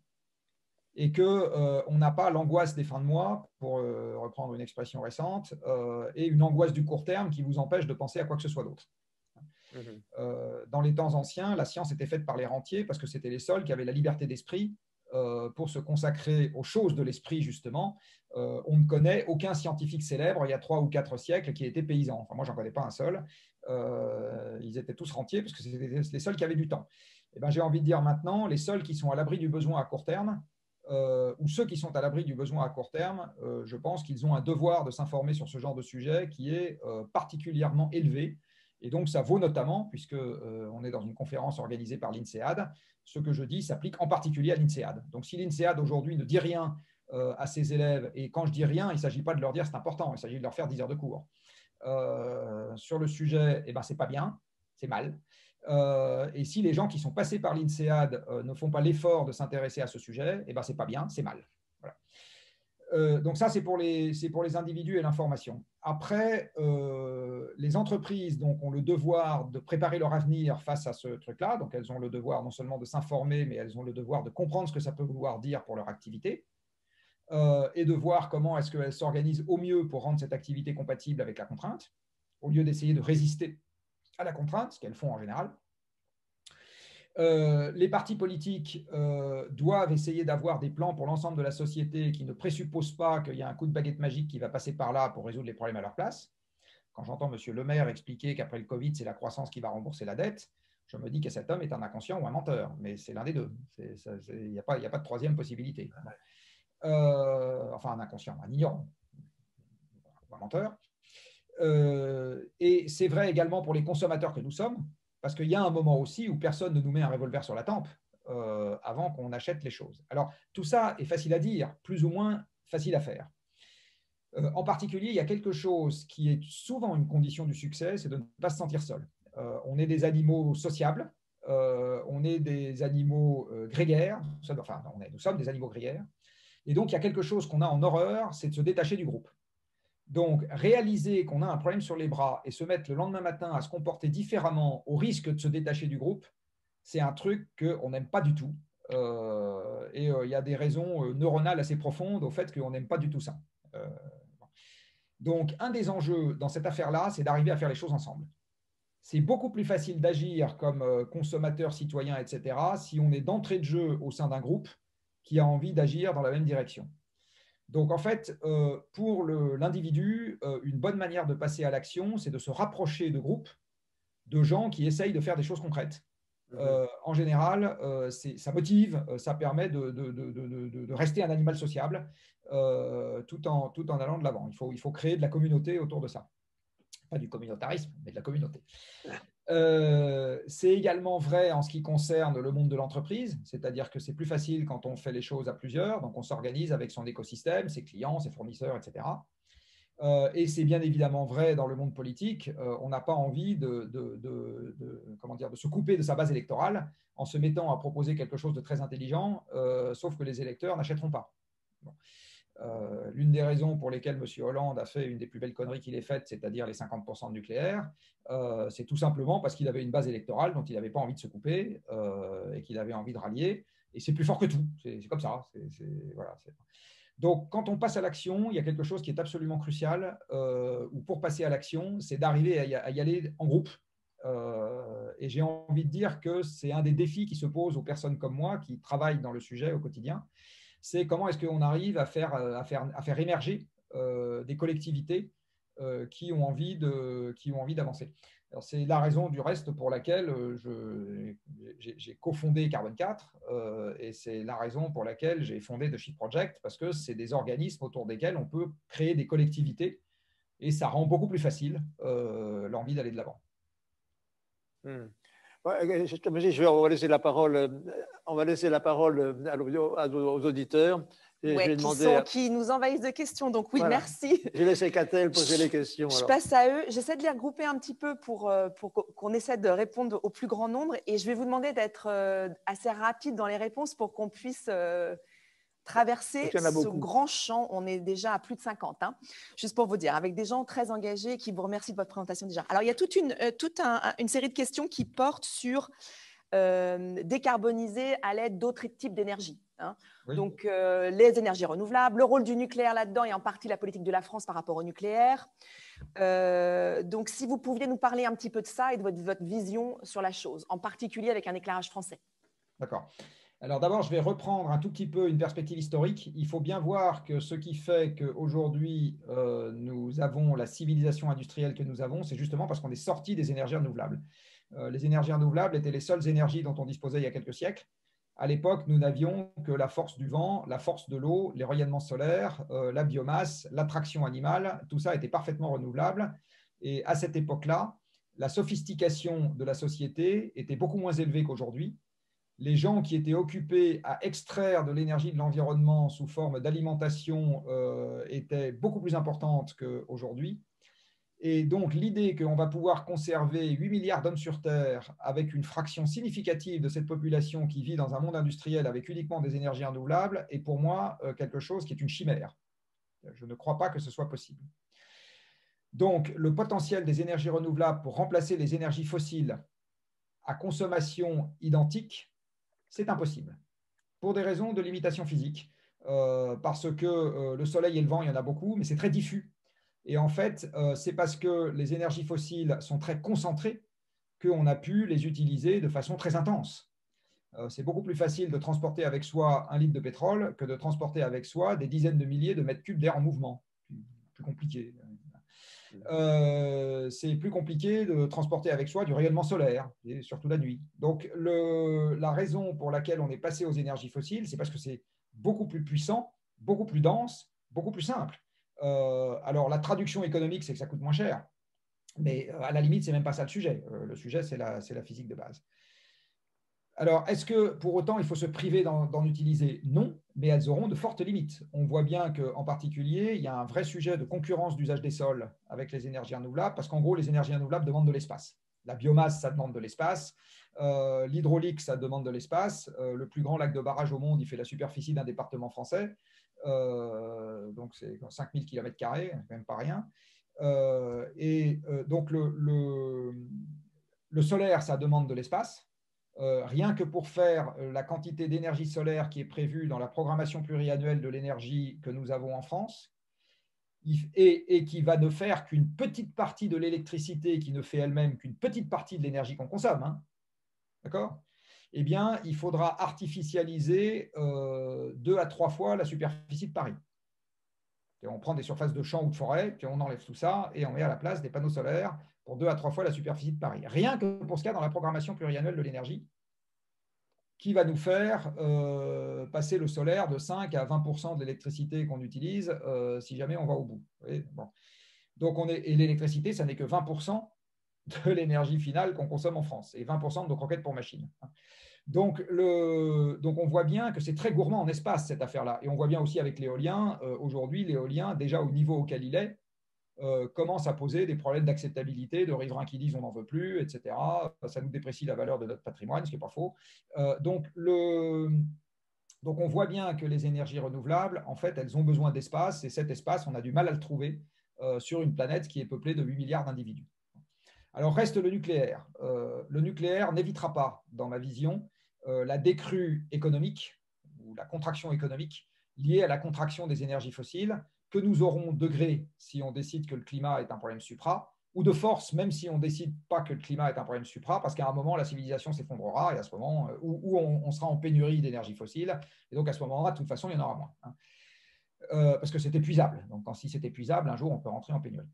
et qu'on euh, n'a pas l'angoisse des fins de mois, pour euh, reprendre une expression récente, euh, et une angoisse du court terme qui vous empêche de penser à quoi que ce soit d'autre. Mmh. Euh, dans les temps anciens, la science était faite par les rentiers parce que c'était les seuls qui avaient la liberté d'esprit euh, pour se consacrer aux choses de l'esprit, justement. Euh, on ne connaît aucun scientifique célèbre il y a trois ou quatre siècles qui était paysan. Enfin, moi, j'en connais pas un seul. Euh, ils étaient tous rentiers parce que c'était les seuls qui avaient du temps. Et ben, j'ai envie de dire maintenant, les seuls qui sont à l'abri du besoin à court terme, euh, ou ceux qui sont à l'abri du besoin à court terme, euh, je pense qu'ils ont un devoir de s'informer sur ce genre de sujet qui est euh, particulièrement élevé. Et donc, ça vaut notamment, puisqu'on euh, est dans une conférence organisée par l'INSEAD, ce que je dis s'applique en particulier à l'INSEAD. Donc, si l'INSEAD aujourd'hui ne dit rien euh, à ses élèves, et quand je dis rien, il ne s'agit pas de leur dire c'est important, il s'agit de leur faire dix heures de cours. Euh, sur le sujet, eh ben, ce n'est pas bien, c'est mal. Euh, et si les gens qui sont passés par l'INSEAD euh, ne font pas l'effort de s'intéresser à ce sujet, eh ben, ce n'est pas bien, c'est mal. Voilà. Euh, donc ça, c'est pour les, c'est pour les individus et l'information. Après, euh, les entreprises donc, ont le devoir de préparer leur avenir face à ce truc-là. Donc, elles ont le devoir non seulement de s'informer, mais elles ont le devoir de comprendre ce que ça peut vouloir dire pour leur activité euh, et de voir comment est-ce qu'elles s'organisent au mieux pour rendre cette activité compatible avec la contrainte, au lieu d'essayer de résister à la contrainte, ce qu'elles font en général. Euh, les partis politiques euh, doivent essayer d'avoir des plans pour l'ensemble de la société qui ne présupposent pas qu'il y a un coup de baguette magique qui va passer par là pour résoudre les problèmes à leur place. Quand j'entends M. Le Maire expliquer qu'après le Covid, c'est la croissance qui va rembourser la dette, je me dis que cet homme est un inconscient ou un menteur, mais c'est l'un des deux. Il n'y a, a pas de troisième possibilité. Euh, enfin, un inconscient, un ignorant, ou un menteur. Euh, et c'est vrai également pour les consommateurs que nous sommes, parce qu'il y a un moment aussi où personne ne nous met un revolver sur la tempe euh, avant qu'on achète les choses. Alors, tout ça est facile à dire, plus ou moins facile à faire. Euh, en particulier, il y a quelque chose qui est souvent une condition du succès, c'est de ne pas se sentir seul. Euh, on est des animaux sociables, euh, on est des animaux euh, grégaires, enfin, on est, nous sommes des animaux grégaires, et donc il y a quelque chose qu'on a en horreur, c'est de se détacher du groupe. Donc, réaliser qu'on a un problème sur les bras et se mettre le lendemain matin à se comporter différemment au risque de se détacher du groupe, c'est un truc qu'on n'aime pas du tout. Euh, et il euh, y a des raisons euh, neuronales assez profondes au fait qu'on n'aime pas du tout ça. Euh, donc, un des enjeux dans cette affaire-là, c'est d'arriver à faire les choses ensemble. C'est beaucoup plus facile d'agir comme euh, consommateur, citoyen, et cetera, si on est d'entrée de jeu au sein d'un groupe qui a envie d'agir dans la même direction. Donc, en fait, euh, pour l'individu, euh, une bonne manière de passer à l'action, c'est de se rapprocher de groupes, de gens qui essayent de faire des choses concrètes. Euh, en général, euh, ça motive, ça permet de, de, de, de, de rester un animal sociable euh, tout, en, tout en allant de l'avant. Il faut, il faut créer de la communauté autour de ça. Pas du communautarisme, mais de la communauté. Euh, c'est également vrai en ce qui concerne le monde de l'entreprise, c'est-à-dire que c'est plus facile quand on fait les choses à plusieurs, donc on s'organise avec son écosystème, ses clients, ses fournisseurs, et cetera. Euh, et c'est bien évidemment vrai dans le monde politique, euh, on n'a pas envie de, de, de, de, comment dire, de se couper de sa base électorale en se mettant à proposer quelque chose de très intelligent, euh, sauf que les électeurs n'achèteront pas. Bon. Euh, l'une des raisons pour lesquelles M. Hollande a fait une des plus belles conneries qu'il ait faites, c'est-à-dire les cinquante pour cent de nucléaire, euh, c'est tout simplement parce qu'il avait une base électorale dont il n'avait pas envie de se couper euh, et qu'il avait envie de rallier. Et c'est plus fort que tout. C'est comme ça. C'est, c'est, voilà, c'est... Donc, quand on passe à l'action, il y a quelque chose qui est absolument crucial, euh, ou pour passer à l'action, c'est d'arriver à, y, à y aller en groupe. Euh, et j'ai envie de dire que c'est un des défis qui se posent aux personnes comme moi qui travaillent dans le sujet au quotidien. C'est comment est-ce qu'on arrive à faire, à faire, à faire émerger euh, des collectivités euh, qui ont envie de, qui ont envie d'avancer. C'est la raison du reste pour laquelle j'ai cofondé Carbone quatre euh, et c'est la raison pour laquelle j'ai fondé The Shift Project, parce que c'est des organismes autour desquels on peut créer des collectivités et ça rend beaucoup plus facile euh, l'envie d'aller de l'avant. Hmm. Ouais, je, je vais, on va laisser la parole, on va laisser la parole aux auditeurs. Et ouais, je vais qui, demander sont, à... qui nous envahissent de questions. Donc oui, voilà. Merci. J'ai laissé Catel poser les questions. Je alors. passe à eux. J'essaie de les regrouper un petit peu pour, pour qu'on essaie de répondre au plus grand nombre. Et je vais vous demander d'être assez rapide dans les réponses pour qu'on puisse traverser ce grand champ. On est déjà à plus de cinquante, hein, juste pour vous dire, avec des gens très engagés qui vous remercient de votre présentation déjà. Alors, il y a toute une, toute un, une série de questions qui portent sur euh, décarboniser à l'aide d'autres types d'énergie. Hein. Oui. Donc, euh, les énergies renouvelables, le rôle du nucléaire là-dedans et en partie la politique de la France par rapport au nucléaire. Euh, donc, si vous pouviez nous parler un petit peu de ça et de votre, votre vision sur la chose, en particulier avec un éclairage français. D'accord. Alors d'abord, je vais reprendre un tout petit peu une perspective historique. Il faut bien voir que ce qui fait qu'aujourd'hui, euh, nous avons la civilisation industrielle que nous avons, c'est justement parce qu'on est sorti des énergies renouvelables. Euh, les énergies renouvelables étaient les seules énergies dont on disposait il y a quelques siècles. À l'époque, nous n'avions que la force du vent, la force de l'eau, les rayonnements solaires, euh, la biomasse, l'attraction animale. Tout ça était parfaitement renouvelable. Et à cette époque-là, la sophistication de la société était beaucoup moins élevée qu'aujourd'hui. Les gens qui étaient occupés à extraire de l'énergie de l'environnement sous forme d'alimentation euh, étaient beaucoup plus importantes qu'aujourd'hui. Et donc, l'idée qu'on va pouvoir conserver huit milliards d'hommes sur Terre avec une fraction significative de cette population qui vit dans un monde industriel avec uniquement des énergies renouvelables est pour moi euh, quelque chose qui est une chimère. Je ne crois pas que ce soit possible. Donc, le potentiel des énergies renouvelables pour remplacer les énergies fossiles à consommation identique, c'est impossible, pour des raisons de limitation physique, euh, parce que euh, le soleil et le vent, il y en a beaucoup, mais c'est très diffus. Et en fait, euh, c'est parce que les énergies fossiles sont très concentrées qu'on a pu les utiliser de façon très intense. Euh, c'est beaucoup plus facile de transporter avec soi un litre de pétrole que de transporter avec soi des dizaines de milliers de mètres cubes d'air en mouvement. Plus, plus compliqué. Euh, c'est plus compliqué de transporter avec soi du rayonnement solaire, et surtout la nuit. Donc, le, la raison pour laquelle on est passé aux énergies fossiles, c'est parce que c'est beaucoup plus puissant, beaucoup plus dense, beaucoup plus simple. Euh, alors, la traduction économique, c'est que ça coûte moins cher, mais à la limite, ce n'est même pas ça le sujet. Euh, le sujet, c'est la, c'est la physique de base. Alors, est-ce que pour autant, il faut se priver d'en utiliser? Non, mais elles auront de fortes limites. On voit bien qu'en particulier, il y a un vrai sujet de concurrence d'usage des sols avec les énergies renouvelables, parce qu'en gros, les énergies renouvelables demandent de l'espace. La biomasse, ça demande de l'espace. Euh, L'hydraulique, ça demande de l'espace. Euh, le plus grand lac de barrage au monde, il fait la superficie d'un département français. Euh, donc, c'est cinq mille kilomètres carrés, c'est quand même pas rien. Euh, et euh, donc, le, le, le solaire, ça demande de l'espace. Euh, rien que pour faire la quantité d'énergie solaire qui est prévue dans la programmation pluriannuelle de l'énergie que nous avons en France, et, et qui va ne faire qu'une petite partie de l'électricité, qui ne fait elle-même qu'une petite partie de l'énergie qu'on consomme, hein, d'accord ? Eh bien, il faudra artificialiser euh, deux à trois fois la superficie de Paris. Et on prend des surfaces de champs ou de forêt, puis on enlève tout ça et on met à la place des panneaux solaires pour deux à trois fois la superficie de Paris. Rien que pour ce cas dans la programmation pluriannuelle de l'énergie, qui va nous faire euh, passer le solaire de cinq à vingt pour cent de l'électricité qu'on utilise euh, si jamais on va au bout. Bon. Donc on est, et l'électricité, ça n'est que vingt pour cent de l'énergie finale qu'on consomme en France et vingt pour cent de nos croquettes pour machines. Donc, le, donc on voit bien que c'est très gourmand en espace cette affaire-là. Et on voit bien aussi avec l'éolien, euh, aujourd'hui, l'éolien, déjà au niveau auquel il est, Euh, commence à poser des problèmes d'acceptabilité, de riverains qui disent on n'en veut plus, et cetera. Ça nous déprécie la valeur de notre patrimoine, ce qui n'est pas faux. Euh, donc, le, donc, on voit bien que les énergies renouvelables, en fait, elles ont besoin d'espace, et cet espace, on a du mal à le trouver euh, sur une planète qui est peuplée de huit milliards d'individus. Alors, reste le nucléaire. Euh, le nucléaire n'évitera pas, dans ma vision, euh, la décrue économique ou la contraction économique liée à la contraction des énergies fossiles, que nous aurons de gré si on décide que le climat est un problème supra, ou de force, même si on ne décide pas que le climat est un problème supra, parce qu'à un moment, la civilisation s'effondrera, et à ce moment, où, où on, on sera en pénurie d'énergie fossile, et donc à ce moment-là, de toute façon, il y en aura moins. Hein. Euh, parce que c'est épuisable. Donc, quand si c'est épuisable, un jour, on peut rentrer en pénurie.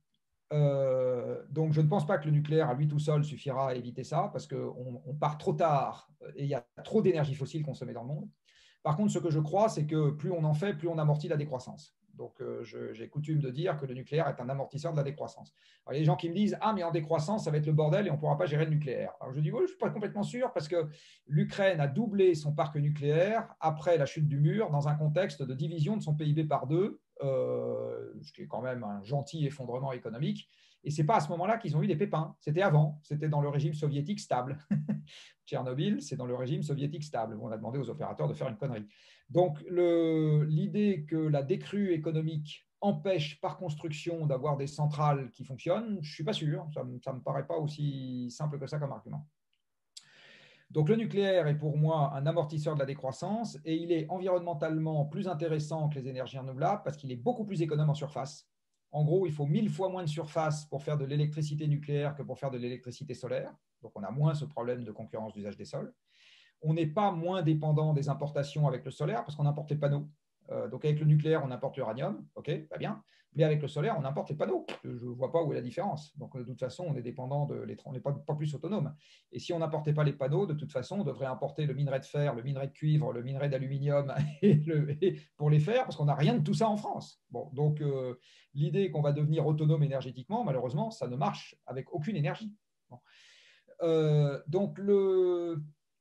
Euh, donc, je ne pense pas que le nucléaire à lui tout seul suffira à éviter ça, parce qu'on on part trop tard et il y a trop d'énergie fossile consommée dans le monde. Par contre, ce que je crois, c'est que plus on en fait, plus on amortit la décroissance. Donc, euh, j'ai coutume de dire que le nucléaire est un amortisseur de la décroissance. Alors, il y a des gens qui me disent « Ah, mais en décroissance, ça va être le bordel et on ne pourra pas gérer le nucléaire. » Alors, je dis « Oui, je ne suis pas complètement sûr parce que l'Ukraine a doublé son parc nucléaire après la chute du mur dans un contexte de division de son P I B par deux, euh, ce qui est quand même un gentil effondrement économique. Et ce n'est pas à ce moment-là qu'ils ont eu des pépins. C'était avant. C'était dans le régime soviétique stable. Tchernobyl, c'est dans le régime soviétique stable. On a demandé aux opérateurs de faire une connerie. Donc, l'idée que la décrue économique empêche par construction d'avoir des centrales qui fonctionnent, je ne suis pas sûr. Ça ne me paraît pas aussi simple que ça comme argument. Donc, le nucléaire est pour moi un amortisseur de la décroissance et il est environnementalement plus intéressant que les énergies renouvelables parce qu'il est beaucoup plus économe en surface. En gros, il faut mille fois moins de surface pour faire de l'électricité nucléaire que pour faire de l'électricité solaire. Donc, on a moins ce problème de concurrence d'usage des sols. On n'est pas moins dépendant des importations avec le solaire parce qu'on importe les panneaux. Euh, donc, avec le nucléaire, on importe l'uranium. OK, pas bien. Mais avec le solaire, on importe les panneaux. Je ne vois pas où est la différence. Donc, de toute façon, on est dépendant de l'étranger. On n'est pas, pas plus autonome. Et si on n'importait pas les panneaux, de toute façon, on devrait importer le minerai de fer, le minerai de cuivre, le minerai d'aluminium et et pour les faire parce qu'on n'a rien de tout ça en France. Bon, donc, euh, l'idée qu'on va devenir autonome énergétiquement, malheureusement, ça ne marche avec aucune énergie. Bon. Euh, donc, le...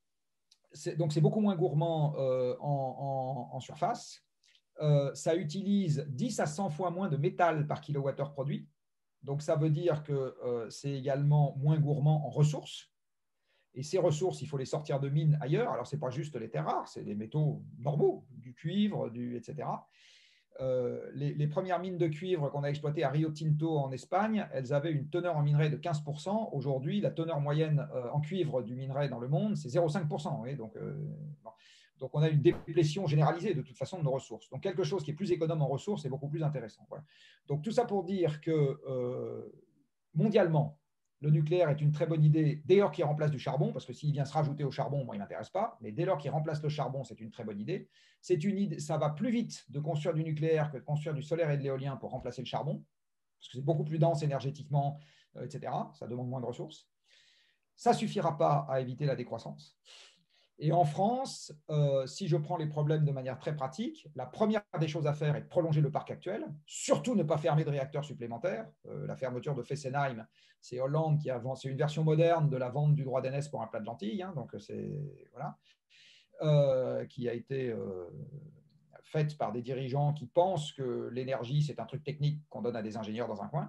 donc c'est beaucoup moins gourmand euh, en, en, en surface. Euh, ça utilise dix à cent fois moins de métal par kilowattheure produit. Donc, ça veut dire que euh, c'est également moins gourmand en ressources. Et ces ressources, il faut les sortir de mines ailleurs. Alors, ce n'est pas juste les terres rares, c'est des métaux normaux, du cuivre, du, et cetera. Euh, les, les premières mines de cuivre qu'on a exploitées à Rio Tinto en Espagne, elles avaient une teneur en minerai de quinze pour cent. Aujourd'hui, la teneur moyenne euh, en cuivre du minerai dans le monde, c'est zéro virgule cinq pour cent. Oui, donc, euh, bon. Donc, on a une déplétion généralisée de toute façon de nos ressources. Donc, quelque chose qui est plus économe en ressources est beaucoup plus intéressant. Voilà. Donc, tout ça pour dire que euh, mondialement, le nucléaire est une très bonne idée dès lors qu'il remplace du charbon, parce que s'il vient se rajouter au charbon, moi, il ne m'intéresse pas, mais dès lors qu'il remplace le charbon, c'est une très bonne idée. C'est une idée. Ça va plus vite de construire du nucléaire que de construire du solaire et de l'éolien pour remplacer le charbon, parce que c'est beaucoup plus dense énergétiquement, euh, et cetera. Ça demande moins de ressources. Ça ne suffira pas à éviter la décroissance. Et en France, euh, si je prends les problèmes de manière très pratique, la première des choses à faire est de prolonger le parc actuel, surtout ne pas fermer de réacteurs supplémentaires. Euh, la fermeture de Fessenheim, c'est Hollande qui a c'est une version moderne de la vente du droit d'aînesse pour un plat de lentilles, hein, donc c'est voilà, euh, qui a été euh, faite par des dirigeants qui pensent que l'énergie c'est un truc technique qu'on donne à des ingénieurs dans un coin.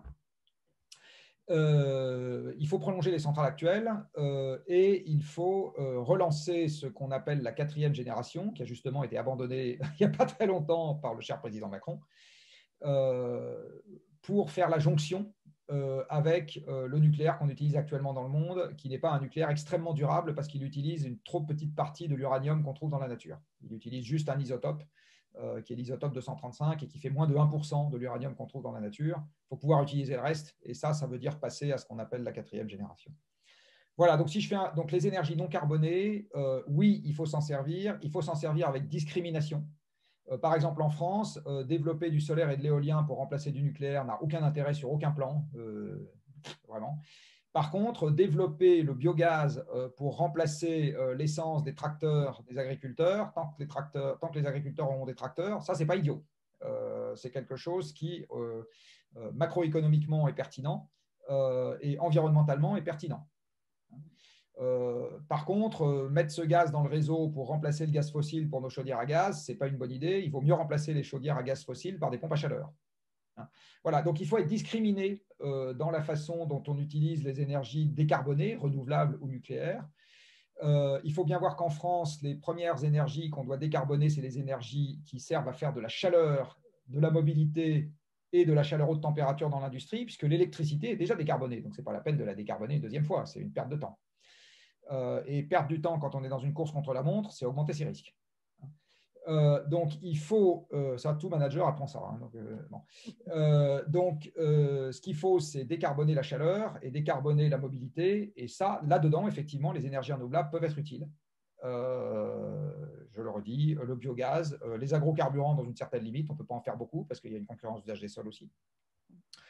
Euh, il faut prolonger les centrales actuelles euh, et il faut euh, relancer ce qu'on appelle la quatrième génération, qui a justement été abandonnée il n'y a pas très longtemps par le cher président Macron, euh, pour faire la jonction euh, avec euh, le nucléaire qu'on utilise actuellement dans le monde, qui n'est pas un nucléaire extrêmement durable parce qu'il utilise une trop petite partie de l'uranium qu'on trouve dans la nature. Il utilise juste un isotope Euh, qui est l'isotope deux cent trente-cinq et qui fait moins de un pour cent de l'uranium qu'on trouve dans la nature. Il faut pouvoir utiliser le reste, et ça, ça veut dire passer à ce qu'on appelle la quatrième génération. Voilà, donc si je fais un, donc les énergies non carbonées, euh, oui, il faut s'en servir. Il faut s'en servir avec discrimination. Euh, par exemple, en France, euh, développer du solaire et de l'éolien pour remplacer du nucléaire n'a aucun intérêt sur aucun plan, euh, vraiment. Par contre, développer le biogaz euh, pour remplacer euh, l'essence des tracteurs des agriculteurs, tant que les, tracteurs, tant que les agriculteurs auront des tracteurs, ça, ce n'est pas idiot. Euh, c'est quelque chose qui, euh, euh, macroéconomiquement, est pertinent euh, et environnementalement est pertinent. Euh, par contre, euh, mettre ce gaz dans le réseau pour remplacer le gaz fossile pour nos chaudières à gaz, ce n'est pas une bonne idée. Il vaut mieux remplacer les chaudières à gaz fossile par des pompes à chaleur. Voilà, donc il faut être discriminé euh, dans la façon dont on utilise les énergies décarbonées, renouvelables ou nucléaires. Euh, il faut bien voir qu'en France, les premières énergies qu'on doit décarboner, c'est les énergies qui servent à faire de la chaleur, de la mobilité et de la chaleur haute température dans l'industrie, puisque l'électricité est déjà décarbonée. Donc, ce n'est pas la peine de la décarboner une deuxième fois, c'est une perte de temps. Euh, et perdre du temps quand on est dans une course contre la montre, c'est augmenter ses risques. Euh, donc, il faut, euh, ça, tout manager apprend ça. Hein, donc, euh, bon. euh, donc euh, ce qu'il faut, c'est décarboner la chaleur et décarboner la mobilité. Et ça, là-dedans, effectivement, les énergies renouvelables peuvent être utiles. Euh, je le redis, le biogaz, euh, les agrocarburants dans une certaine limite, on ne peut pas en faire beaucoup parce qu'il y a une concurrence d'usage des sols aussi.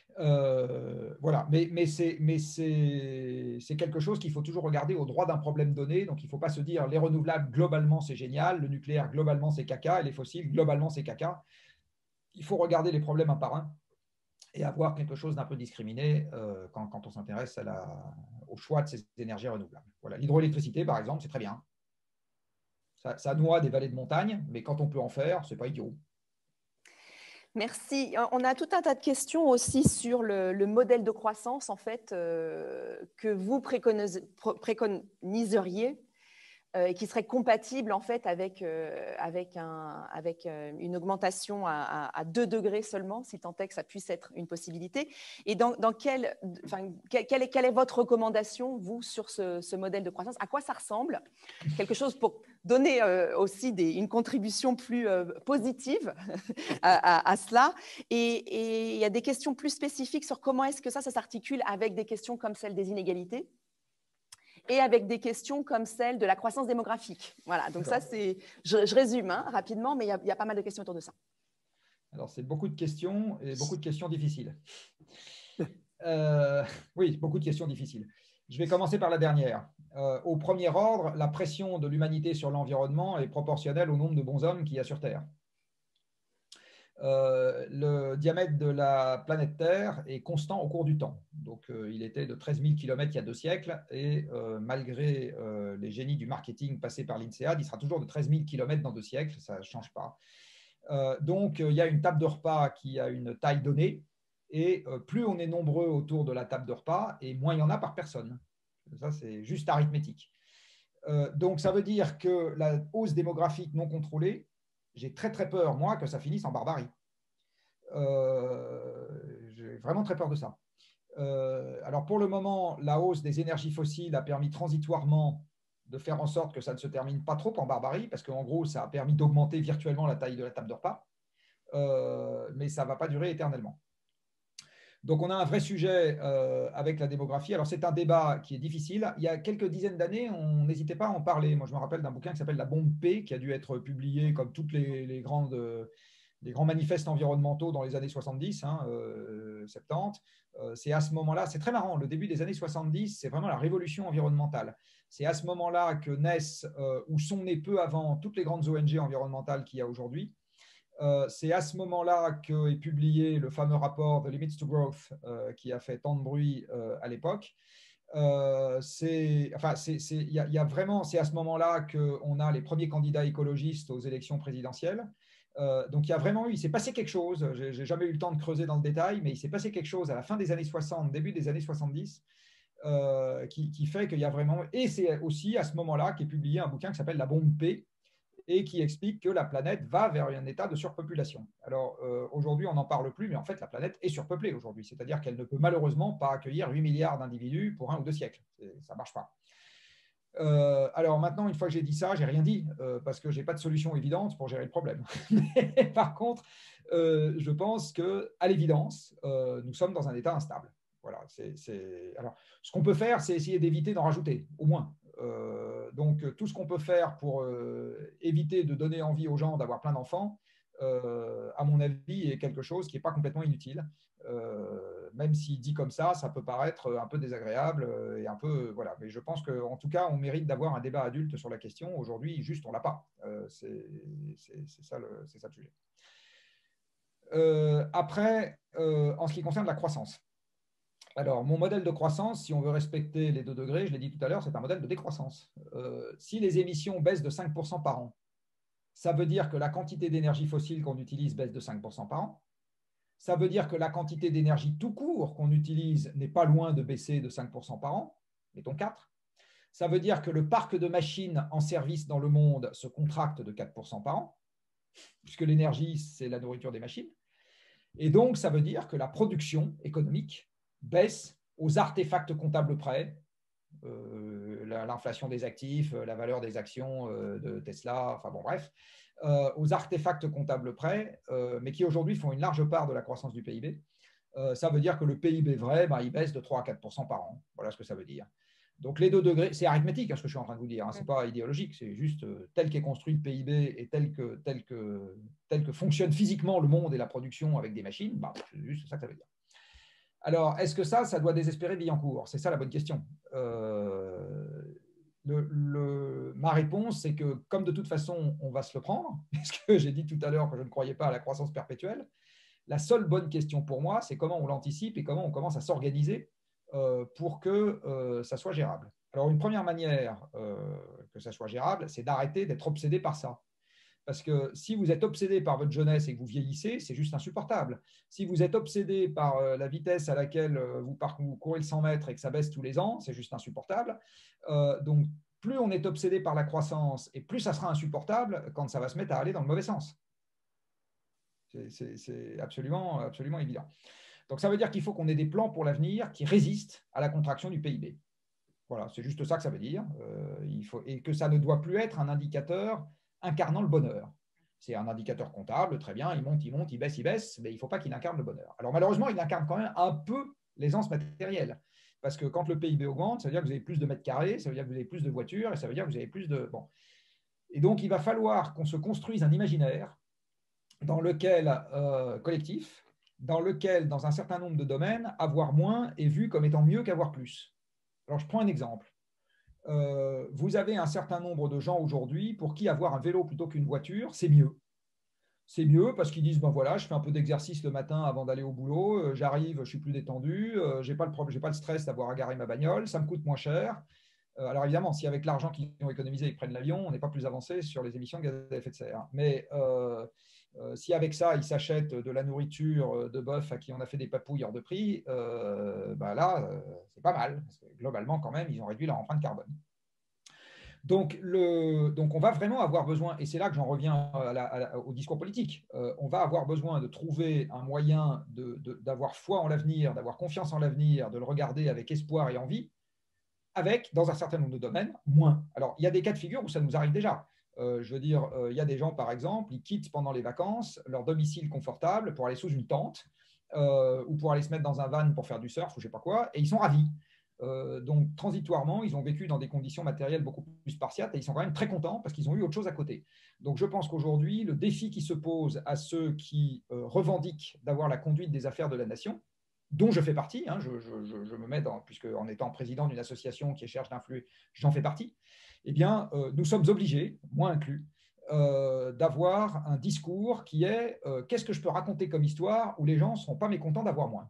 Euh, voilà, mais, mais c'est quelque chose qu'il faut toujours regarder au droit d'un problème donné. Donc, il ne faut pas se dire les renouvelables, globalement, c'est génial, le nucléaire, globalement, c'est caca, et les fossiles, globalement, c'est caca. Il faut regarder les problèmes un par un et avoir quelque chose d'un peu discriminé euh, quand, quand on s'intéresse au choix de ces énergies renouvelables. Voilà. L'hydroélectricité, par exemple, c'est très bien. Ça, ça noie des vallées de montagne, mais quand on peut en faire, ce n'est pas idiot. Merci. On a tout un tas de questions aussi sur le, le modèle de croissance en fait, euh, que vous préconis, préconiseriez et euh, qui serait compatible en fait avec, euh, avec, un, avec euh, une augmentation à, à, à deux degrés seulement, si tant est que ça puisse être une possibilité. Et dans, dans quel, enfin, quelle, est, quelle est votre recommandation, vous, sur ce, ce modèle de croissance? À quoi ça ressemble? Quelque chose pour donner euh, aussi des, une contribution plus euh, positive à, à, à cela. Et il y a des questions plus spécifiques sur comment est-ce que ça, ça s'articule avec des questions comme celle des inégalités et avec des questions comme celle de la croissance démographique. Voilà, donc ça, c'est, je, je résume hein, rapidement, mais il y, y a pas mal de questions autour de ça. Alors, c'est beaucoup de questions et beaucoup de questions difficiles. Euh, oui, beaucoup de questions difficiles. Je vais commencer par la dernière. Euh, au premier ordre, la pression de l'humanité sur l'environnement est proportionnelle au nombre de bonshommes qu'il y a sur Terre. Euh, le diamètre de la planète Terre est constant au cours du temps. Donc, euh, il était de treize mille kilomètres il y a deux siècles et euh, malgré euh, les génies du marketing passés par l'INSEAD, il sera toujours de treize mille kilomètres dans deux siècles, ça ne change pas. Euh, donc, euh, il y a une table de repas qui a une taille donnée et euh, plus on est nombreux autour de la table de repas et moins il y en a par personne. Ça, c'est juste arithmétique. Euh, donc, ça veut dire que la hausse démographique non contrôlée, j'ai très très peur, moi, que ça finisse en barbarie. Euh, j'ai vraiment très peur de ça. Euh, alors, pour le moment, la hausse des énergies fossiles a permis transitoirement de faire en sorte que ça ne se termine pas trop en barbarie, parce qu'en gros, ça a permis d'augmenter virtuellement la taille de la table de repas, euh, mais ça ne va pas durer éternellement. Donc, on a un vrai sujet euh, avec la démographie. Alors, c'est un débat qui est difficile. Il y a quelques dizaines d'années, on n'hésitait pas à en parler. Moi, je me rappelle d'un bouquin qui s'appelle La bombe P, qui a dû être publié comme toutes les, les grandes, euh, les grands manifestes environnementaux dans les années soixante-dix, hein, euh, soixante-dix. Euh, c'est à ce moment-là, c'est très marrant, le début des années soixante-dix, c'est vraiment la révolution environnementale. C'est à ce moment-là que naissent euh, ou sont nées peu avant toutes les grandes O N G environnementales qu'il y a aujourd'hui. Euh, c'est à ce moment-là qu'est publié le fameux rapport The Limits to Growth euh, qui a fait tant de bruit euh, à l'époque. Euh, c'est, enfin, c'est, c'est, y a, y a vraiment, c'est à ce moment-là qu'on a les premiers candidats écologistes aux élections présidentielles. Euh, donc, il y a vraiment eu, il s'est passé quelque chose. J'ai, j'ai jamais eu le temps de creuser dans le détail, mais il s'est passé quelque chose à la fin des années soixante, début des années soixante-dix, euh, qui, qui fait qu'il y a vraiment. Et c'est aussi à ce moment-là qu'est publié un bouquin qui s'appelle La bombe P, et qui explique que la planète va vers un état de surpopulation. Alors, euh, aujourd'hui, on n'en parle plus, mais en fait, la planète est surpeuplée aujourd'hui. C'est-à-dire qu'elle ne peut malheureusement pas accueillir huit milliards d'individus pour un ou deux siècles. Ça ne marche pas. Euh, alors maintenant, une fois que j'ai dit ça, j'ai rien dit, euh, parce que je n'ai pas de solution évidente pour gérer le problème. Mais par contre, euh, je pense qu'à l'évidence, euh, nous sommes dans un état instable. Voilà, c'est, c'est... Alors, ce qu'on peut faire, c'est essayer d'éviter d'en rajouter, au moins. Euh, donc, tout ce qu'on peut faire pour euh, éviter de donner envie aux gens d'avoir plein d'enfants, euh, à mon avis, est quelque chose qui n'est pas complètement inutile. Euh, même si dit comme ça, ça peut paraître un peu désagréable et un peu voilà. Mais je pense qu'en tout cas, on mérite d'avoir un débat adulte sur la question. Aujourd'hui, juste, on l'a pas. Euh, c'est, c'est, c'est ça le, c'est ça le sujet. Euh, après, euh, en ce qui concerne la croissance. Alors, mon modèle de croissance, si on veut respecter les deux degrés, je l'ai dit tout à l'heure, c'est un modèle de décroissance. Euh, si les émissions baissent de cinq pour cent par an, ça veut dire que la quantité d'énergie fossile qu'on utilise baisse de cinq pour cent par an. Ça veut dire que la quantité d'énergie tout court qu'on utilise n'est pas loin de baisser de cinq pour cent par an, mettons quatre. Ça veut dire que le parc de machines en service dans le monde se contracte de quatre pour cent par an, puisque l'énergie, c'est la nourriture des machines. Et donc, ça veut dire que la production économique baisse aux artefacts comptables près, euh, l'inflation des actifs, la valeur des actions euh, de Tesla, enfin bon, bref, euh, aux artefacts comptables près, euh, mais qui aujourd'hui font une large part de la croissance du P I B. Euh, ça veut dire que le P I B vrai, ben, il baisse de trois à quatre pour cent par an. Voilà ce que ça veut dire. Donc les deux degrés, c'est arithmétique hein, ce que je suis en train de vous dire, hein, ce n'est pas idéologique, c'est juste euh, tel qu'est construit le P I B et tel que, tel, que, tel que fonctionne physiquement le monde et la production avec des machines, ben, c'est juste ça que ça veut dire. Alors, est-ce que ça, ça doit désespérer Billancourt? C'est ça la bonne question. Euh, le, le, ma réponse, c'est que comme de toute façon, on va se le prendre, puisque j'ai dit tout à l'heure que je ne croyais pas à la croissance perpétuelle, la seule bonne question pour moi, c'est comment on l'anticipe et comment on commence à s'organiser euh, pour que euh, ça soit gérable. Alors, une première manière euh, que ça soit gérable, c'est d'arrêter d'être obsédé par ça. Parce que si vous êtes obsédé par votre jeunesse et que vous vieillissez, c'est juste insupportable. Si vous êtes obsédé par la vitesse à laquelle vous, vous courez le cent mètres et que ça baisse tous les ans, c'est juste insupportable. Euh, donc, plus on est obsédé par la croissance et plus ça sera insupportable quand ça va se mettre à aller dans le mauvais sens. C'est absolument, absolument évident. Donc, ça veut dire qu'il faut qu'on ait des plans pour l'avenir qui résistent à la contraction du P I B. Voilà, c'est juste ça que ça veut dire. Euh, il faut, et que ça ne doit plus être un indicateur incarnant le bonheur. C'est un indicateur comptable, très bien, il monte, il monte, il baisse, il baisse, mais il ne faut pas qu'il incarne le bonheur. Alors malheureusement, il incarne quand même un peu l'aisance matérielle. Parce que quand le P I B augmente, ça veut dire que vous avez plus de mètres carrés, ça veut dire que vous avez plus de voitures, et ça veut dire que vous avez plus de... Bon. Et donc, il va falloir qu'on se construise un imaginaire dans lequel, euh, collectif, dans lequel, dans un certain nombre de domaines, avoir moins est vu comme étant mieux qu'avoir plus. Alors, je prends un exemple. Euh, vous avez un certain nombre de gens aujourd'hui pour qui avoir un vélo plutôt qu'une voiture, c'est mieux. C'est mieux parce qu'ils disent, ben voilà, je fais un peu d'exercice le matin avant d'aller au boulot, euh, j'arrive, je suis plus détendu, euh, je n'ai pas, pas le stress d'avoir à garer ma bagnole, ça me coûte moins cher. Euh, alors évidemment, si avec l'argent qu'ils ont économisé, ils prennent l'avion, on n'est pas plus avancé sur les émissions de gaz à effet de serre. Mais euh, euh, si avec ça, ils s'achètent de la nourriture de bœuf à qui on a fait des papouilles hors de prix, euh, ben là, euh, c'est pas mal. Parce que globalement, quand même, ils ont réduit leur empreinte carbone. Donc, le, donc, on va vraiment avoir besoin, et c'est là que j'en reviens à la, à la, au discours politique, euh, on va avoir besoin de trouver un moyen d'avoir foi en l'avenir, d'avoir confiance en l'avenir, de le regarder avec espoir et envie, avec, dans un certain nombre de domaines, moins. Alors, il y a des cas de figure où ça nous arrive déjà. Euh, je veux dire, euh, il y a des gens, par exemple, ils quittent pendant les vacances leur domicile confortable pour aller sous une tente euh, ou pour aller se mettre dans un van pour faire du surf ou je ne sais pas quoi, et ils sont ravis. Euh, donc, transitoirement, ils ont vécu dans des conditions matérielles beaucoup plus spartiates et ils sont quand même très contents parce qu'ils ont eu autre chose à côté. Donc, je pense qu'aujourd'hui, le défi qui se pose à ceux qui euh, revendiquent d'avoir la conduite des affaires de la nation, dont je fais partie, hein, je, je, je me mets dans, puisque en étant président d'une association qui cherche d'influer, j'en fais partie, eh bien, euh, nous sommes obligés, moi inclus, euh, d'avoir un discours qui est euh, qu'est-ce que je peux raconter comme histoire où les gens ne seront pas mécontents d'avoir moins.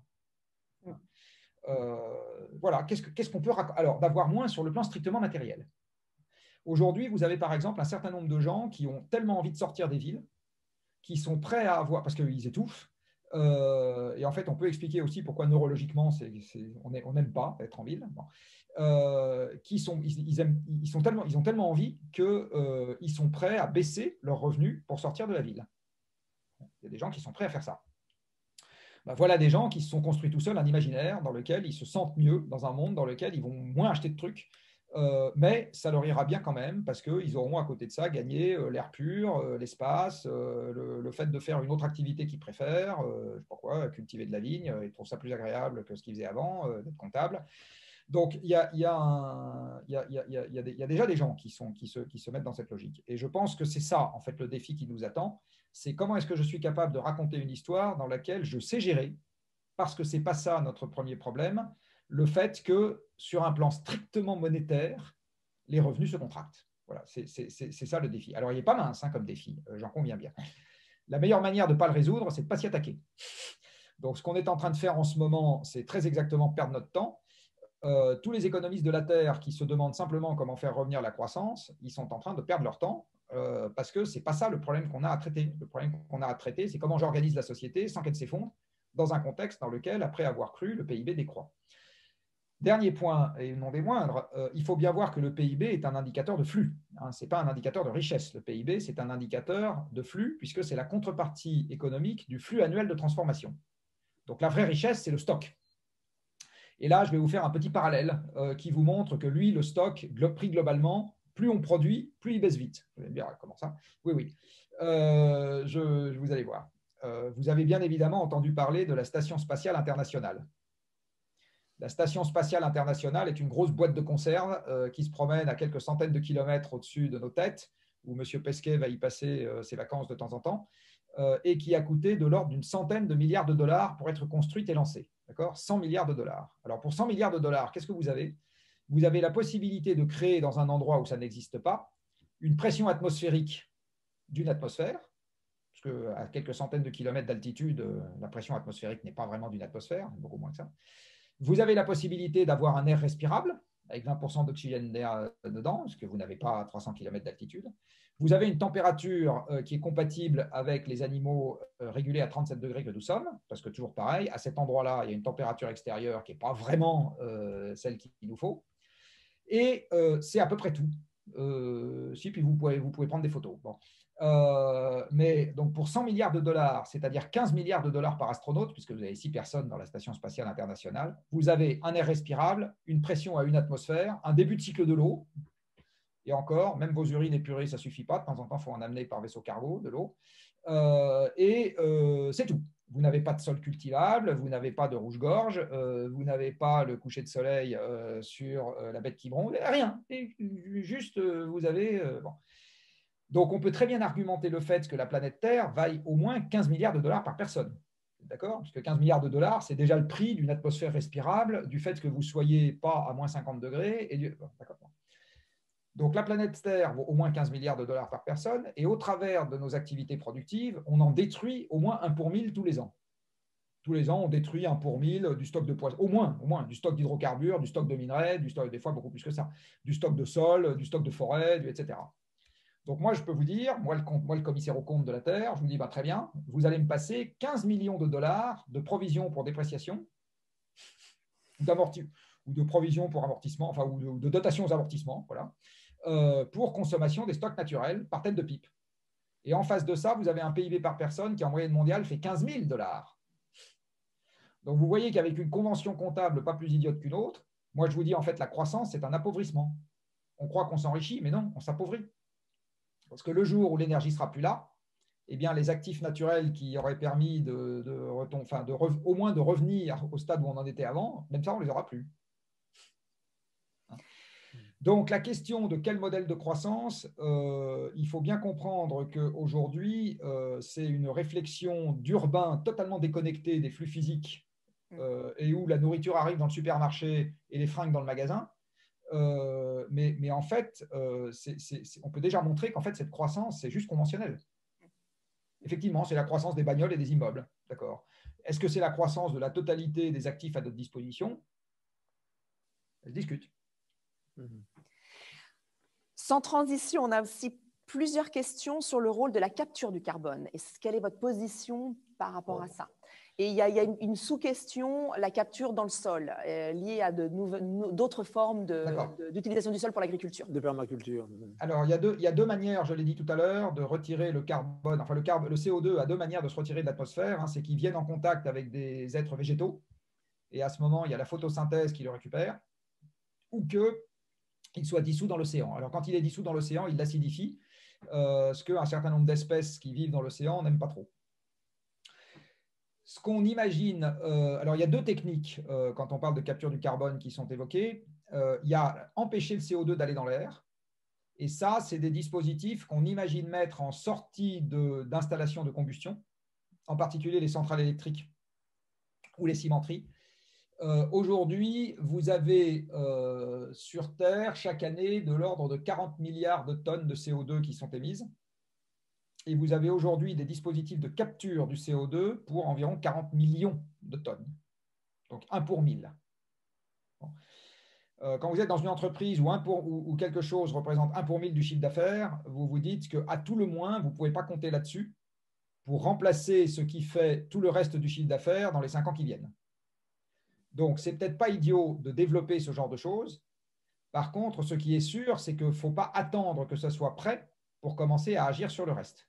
Euh, voilà, qu'est-ce qu'on qu'est-ce qu'on peut raconter? Alors, d'avoir moins sur le plan strictement matériel. Aujourd'hui, vous avez par exemple un certain nombre de gens qui ont tellement envie de sortir des villes, qui sont prêts à avoir, parce qu'ils étouffent, Euh, et en fait, on peut expliquer aussi pourquoi neurologiquement, c'est, c'est, on n'aime pas être en ville. Bon. Euh, qui sont, ils, ils, aiment, ils, sont tellement, ils ont tellement envie qu'ils euh, sont prêts à baisser leurs revenus pour sortir de la ville. Il y a des gens qui sont prêts à faire ça. Ben, voilà des gens qui se sont construits tout seuls un imaginaire dans lequel ils se sentent mieux, dans un monde dans lequel ils vont moins acheter de trucs. Euh, mais ça leur ira bien quand même parce qu'ils auront à côté de ça gagné euh, l'air pur, euh, l'espace, euh, le, le fait de faire une autre activité qu'ils préfèrent, euh, je sais pas quoi, cultiver de la vigne, euh, ils trouvent ça plus agréable que ce qu'ils faisaient avant, euh, d'être comptable. Donc il y a, y, a y, a, y, a, y, a y a déjà des gens qui, sont, qui, se, qui se mettent dans cette logique. Et je pense que c'est ça en fait le défi qui nous attend, c'est comment est-ce que je suis capable de raconter une histoire dans laquelle je sais gérer, parce que c'est pas ça notre premier problème, le fait que, sur un plan strictement monétaire, les revenus se contractent. Voilà, c'est ça le défi. Alors, il n'est pas mince hein, comme défi, euh, j'en conviens bien. La meilleure manière de ne pas le résoudre, c'est de ne pas s'y attaquer. Donc, ce qu'on est en train de faire en ce moment, c'est très exactement perdre notre temps. Euh, tous les économistes de la Terre qui se demandent simplement comment faire revenir la croissance, ils sont en train de perdre leur temps euh, parce que ce n'est pas ça le problème qu'on a à traiter. Le problème qu'on a à traiter, c'est comment j'organise la société sans qu'elle s'effondre dans un contexte dans lequel, après avoir cru, le P I B décroît. Dernier point, et non des moindres, euh, il faut bien voir que le P I B est un indicateur de flux. Hein, ce n'est pas un indicateur de richesse. Le P I B, c'est un indicateur de flux, puisque c'est la contrepartie économique du flux annuel de transformation. Donc la vraie richesse, c'est le stock. Et là, je vais vous faire un petit parallèle euh, qui vous montre que lui, le stock, pris globalement, plus on produit, plus il baisse vite. Vous allez me dire, comment ça? Oui, oui. Euh, je, je vous allez voir. Euh, vous avez bien évidemment entendu parler de la Station spatiale internationale. La Station spatiale internationale est une grosse boîte de conserve euh, qui se promène à quelques centaines de kilomètres au-dessus de nos têtes, où M. Pesquet va y passer euh, ses vacances de temps en temps, euh, et qui a coûté de l'ordre d'une centaine de milliards de dollars pour être construite et lancée. D'accord ? cent milliards de dollars. Alors, pour cent milliards de dollars, qu'est-ce que vous avez ? Vous avez la possibilité de créer dans un endroit où ça n'existe pas une pression atmosphérique d'une atmosphère, parce qu'à quelques centaines de kilomètres d'altitude, la pression atmosphérique n'est pas vraiment d'une atmosphère, beaucoup moins que ça. Vous avez la possibilité d'avoir un air respirable, avec vingt pour cent d'oxygène d'air dedans, parce que vous n'avez pas trois cents kilomètres d'altitude. Vous avez une température euh, qui est compatible avec les animaux euh, régulés à trente-sept degrés que nous sommes, parce que toujours pareil, à cet endroit-là, il y a une température extérieure qui n'est pas vraiment euh, celle qu'il nous faut. Et euh, c'est à peu près tout. Euh, si, puis vous pouvez, vous pouvez prendre des photos. Bon. Euh, mais donc pour cent milliards de dollars, c'est-à-dire quinze milliards de dollars par astronaute, puisque vous avez six personnes dans la Station spatiale internationale, vous avez un air respirable, une pression à une atmosphère, un début de cycle de l'eau, et encore, même vos urines épurées, ça ne suffit pas, de temps en temps, il faut en amener par vaisseau cargo de l'eau, euh, et euh, c'est tout. Vous n'avez pas de sol cultivable, vous n'avez pas de rouge-gorge, euh, vous n'avez pas le coucher de soleil euh, sur euh, la bête qui bronze, rien. Et juste, euh, vous avez... Euh, bon. Donc, on peut très bien argumenter le fait que la planète Terre vaille au moins quinze milliards de dollars par personne. D'accord ? Parce que quinze milliards de dollars, c'est déjà le prix d'une atmosphère respirable, du fait que vous ne soyez pas à moins cinquante degrés. Et du... bon, d'accord. Donc, la planète Terre vaut au moins quinze milliards de dollars par personne, et au travers de nos activités productives, on en détruit au moins un pour mille tous les ans. Tous les ans, on détruit un pour mille du stock de poissons, au moins, au moins, du stock d'hydrocarbures, du stock de minerais, du stock, des fois beaucoup plus que ça, du stock de sol, du stock de forêt, et cetera. Donc, moi, je peux vous dire, moi le, moi, le commissaire aux comptes de la Terre, je vous dis, bah, très bien, vous allez me passer quinze millions de dollars de provisions pour dépréciation, ou de provisions pour amortissement, enfin, ou de, ou de dotation aux amortissements, voilà. Euh, pour consommation des stocks naturels par tête de pipe. Et en face de ça, vous avez un P I B par personne qui, en moyenne mondiale, fait quinze mille dollars. Donc, vous voyez qu'avec une convention comptable pas plus idiote qu'une autre, moi, je vous dis, en fait, la croissance, c'est un appauvrissement. On croit qu'on s'enrichit, mais non, on s'appauvrit. Parce que le jour où l'énergie ne sera plus là, eh bien, les actifs naturels qui auraient permis de, de, enfin, de, au moins de revenir au stade où on en était avant, même ça, on ne les aura plus. Donc, la question de quel modèle de croissance, euh, il faut bien comprendre qu'aujourd'hui, euh, c'est une réflexion d'urbain totalement déconnecté des flux physiques euh, et où la nourriture arrive dans le supermarché et les fringues dans le magasin. Euh, mais, mais en fait, euh, c'est, c'est, c'est, on peut déjà montrer qu'en fait, cette croissance, c'est juste conventionnel. Effectivement, c'est la croissance des bagnoles et des immeubles. D'accord. Est-ce que c'est la croissance de la totalité des actifs à notre disposition ? Elle se discute. Sans transition, on a aussi plusieurs questions sur le rôle de la capture du carbone. Et quelle est votre position par rapport à ça ? Et il y a, il y a une, une sous-question, la capture dans le sol, euh, liée à de d'autres formes d'utilisation du sol pour l'agriculture. De permaculture. Alors, il y, a deux, il y a deux manières, je l'ai dit tout à l'heure, de retirer le carbone. Enfin, le, carb, le C O deux a deux manières de se retirer de l'atmosphère. Hein, c'est qu'ils viennent en contact avec des êtres végétaux. Et à ce moment, il y a la photosynthèse qui le récupère. Ou qu'il soit dissous dans l'océan. Alors, quand il est dissous dans l'océan, il l'acidifie, euh, ce qu'un certain nombre d'espèces qui vivent dans l'océan n'aiment pas trop. Ce qu'on imagine, euh, alors il y a deux techniques euh, quand on parle de capture du carbone qui sont évoquées. Euh, il y a empêcher le C O deux d'aller dans l'air. Et ça, c'est des dispositifs qu'on imagine mettre en sortie d'installation de, de combustion, en particulier les centrales électriques ou les cimenteries. Euh, Aujourd'hui, vous avez euh, sur Terre chaque année de l'ordre de quarante milliards de tonnes de C O deux qui sont émises. Et vous avez aujourd'hui des dispositifs de capture du C O deux pour environ quarante millions de tonnes. Donc un pour mille. Bon. Euh, quand vous êtes dans une entreprise où, un pour, où, où quelque chose représente un pour mille du chiffre d'affaires, vous vous dites qu'à tout le moins, vous ne pouvez pas compter là-dessus pour remplacer ce qui fait tout le reste du chiffre d'affaires dans les cinq ans qui viennent. Donc, ce n'est peut-être pas idiot de développer ce genre de choses. Par contre, ce qui est sûr, c'est qu'il ne faut pas attendre que ce soit prêt pour commencer à agir sur le reste.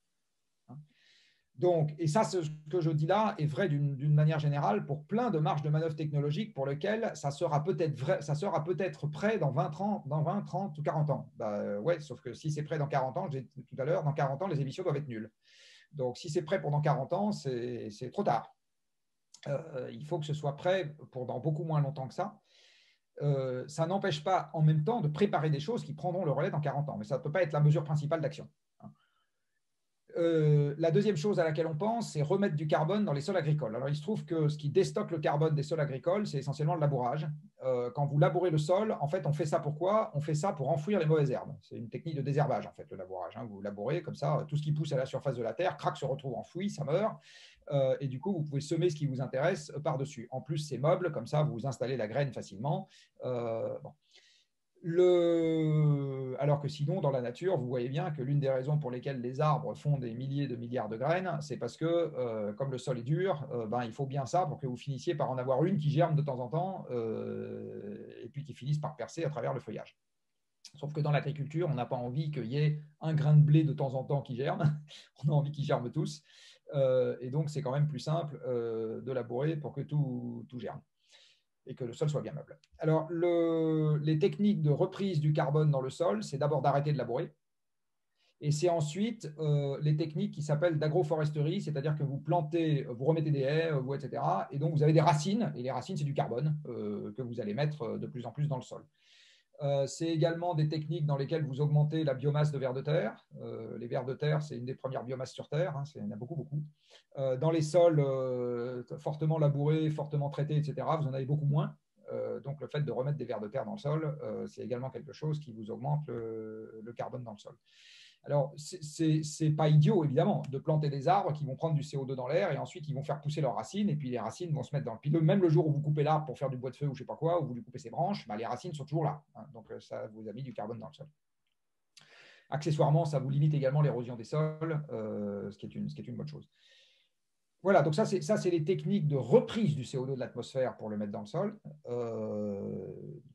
Donc, et ça, ce que je dis là est vrai d'une manière générale pour plein de marges de manœuvre technologiques pour lesquelles ça sera peut-être vrai, ça sera peut-être prêt dans vingt, trente, dans vingt, trente ou quarante ans. Bah, ouais, sauf que si c'est prêt dans quarante ans, j'ai dit tout à l'heure, dans quarante ans, les émissions doivent être nulles. Donc, si c'est prêt pour dans quarante ans, c'est trop tard. Euh, il faut que ce soit prêt pour dans beaucoup moins longtemps que ça. Euh, ça n'empêche pas en même temps de préparer des choses qui prendront le relais dans quarante ans. Mais ça ne peut pas être la mesure principale d'action. Euh, la deuxième chose à laquelle on pense, c'est remettre du carbone dans les sols agricoles. Alors, il se trouve que ce qui déstocke le carbone des sols agricoles, c'est essentiellement le labourage. Euh, quand vous labourez le sol, en fait, on fait ça pourquoi? On fait ça pour enfouir les mauvaises herbes. C'est une technique de désherbage, en fait, le labourage. Hein. Vous labourez comme ça, tout ce qui pousse à la surface de la terre, crac, se retrouve enfoui, ça meurt. Euh, et du coup, vous pouvez semer ce qui vous intéresse par-dessus. En plus, c'est meuble, comme ça, vous installez la graine facilement. Euh, bon. Le... Alors que sinon, dans la nature, vous voyez bien que l'une des raisons pour lesquelles les arbres font des milliers de milliards de graines, c'est parce que, euh, comme le sol est dur, euh, ben, il faut bien ça pour que vous finissiez par en avoir une qui germe de temps en temps euh, et puis qui finisse par percer à travers le feuillage. Sauf que dans l'agriculture, on n'a pas envie qu'il y ait un grain de blé de temps en temps qui germe. On a envie qu'ils germent tous. Euh, et donc, c'est quand même plus simple euh, de labourer pour que tout, tout germe et que le sol soit bien meuble. Alors, le, les techniques de reprise du carbone dans le sol, c'est d'abord d'arrêter de labourer. Et c'est ensuite euh, les techniques qui s'appellent d'agroforesterie, c'est-à-dire que vous plantez, vous remettez des haies, vous, et cetera. Et donc, vous avez des racines, et les racines, c'est du carbone euh, que vous allez mettre de plus en plus dans le sol. Euh, c'est également des techniques dans lesquelles vous augmentez la biomasse de vers de terre. Euh, les vers de terre, c'est une des premières biomasses sur Terre, hein, il y en a beaucoup, beaucoup. Euh, dans les sols euh, fortement labourés, fortement traités, et cetera, vous en avez beaucoup moins. Euh, donc, le fait de remettre des vers de terre dans le sol, euh, c'est également quelque chose qui vous augmente le, le carbone dans le sol. Alors, ce n'est pas idiot, évidemment, de planter des arbres qui vont prendre du C O deux dans l'air et ensuite ils vont faire pousser leurs racines et puis les racines vont se mettre dans le pileux. Même le jour où vous coupez l'arbre pour faire du bois de feu ou je ne sais pas quoi, ou vous lui coupez ses branches, bah, les racines sont toujours là. Hein, donc, ça vous a mis du carbone dans le sol. Accessoirement, ça vous limite également l'érosion des sols, euh, ce, qui est une, ce qui est une bonne chose. Voilà, donc ça, c'est les techniques de reprise du C O deux de l'atmosphère pour le mettre dans le sol. Euh,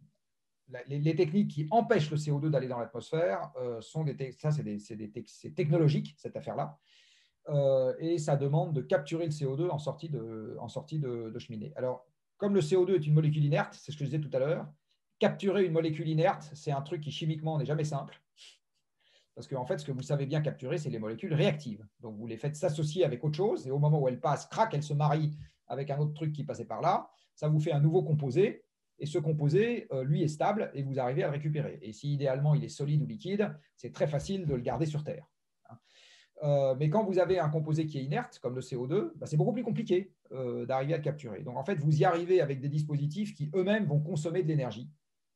Les, les techniques qui empêchent le C O deux d'aller dans l'atmosphère euh, sont des, ça c'est des, des, technologique, cette affaire-là, euh, et ça demande de capturer le C O deux en sortie de, en sortie de, de cheminée. Alors, comme le C O deux est une molécule inerte, c'est ce que je disais tout à l'heure, capturer une molécule inerte, c'est un truc qui chimiquement n'est jamais simple, parce qu'en fait, ce que vous savez bien capturer, c'est les molécules réactives. Donc, vous les faites s'associer avec autre chose, et au moment où elles passent, crac, elles se marient avec un autre truc qui passait par là, ça vous fait un nouveau composé. Et ce composé, euh, lui, est stable et vous arrivez à le récupérer. Et si idéalement il est solide ou liquide, c'est très facile de le garder sur Terre. Euh, mais quand vous avez un composé qui est inerte, comme le C O deux, bah, c'est beaucoup plus compliqué euh, d'arriver à le capturer. Donc en fait, vous y arrivez avec des dispositifs qui eux-mêmes vont consommer de l'énergie.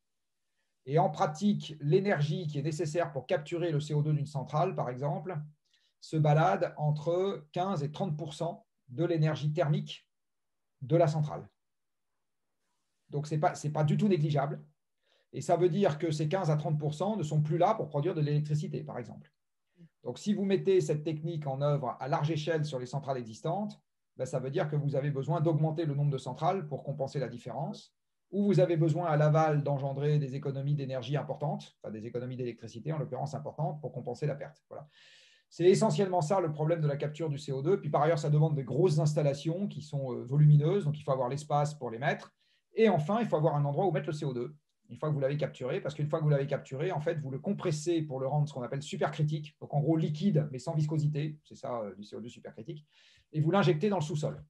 Et en pratique, l'énergie qui est nécessaire pour capturer le C O deux d'une centrale, par exemple, se balade entre quinze et trente pour cent de l'énergie thermique de la centrale. Donc, ce n'est pas, c'est pas du tout négligeable. Et ça veut dire que ces quinze à trente pour cent ne sont plus là pour produire de l'électricité, par exemple. Donc, si vous mettez cette technique en œuvre à large échelle sur les centrales existantes, ben, ça veut dire que vous avez besoin d'augmenter le nombre de centrales pour compenser la différence, ou vous avez besoin à l'aval d'engendrer des économies d'énergie importantes, enfin des économies d'électricité en l'occurrence importantes, pour compenser la perte. Voilà. C'est essentiellement ça le problème de la capture du C O deux. Puis par ailleurs, ça demande des grosses installations qui sont volumineuses, donc il faut avoir l'espace pour les mettre. Et enfin, il faut avoir un endroit où mettre le C O deux, une fois que vous l'avez capturé, parce qu'une fois que vous l'avez capturé, en fait, vous le compressez pour le rendre ce qu'on appelle supercritique, donc en gros liquide, mais sans viscosité, c'est ça du C O deux supercritique, et vous l'injectez dans le sous-sol.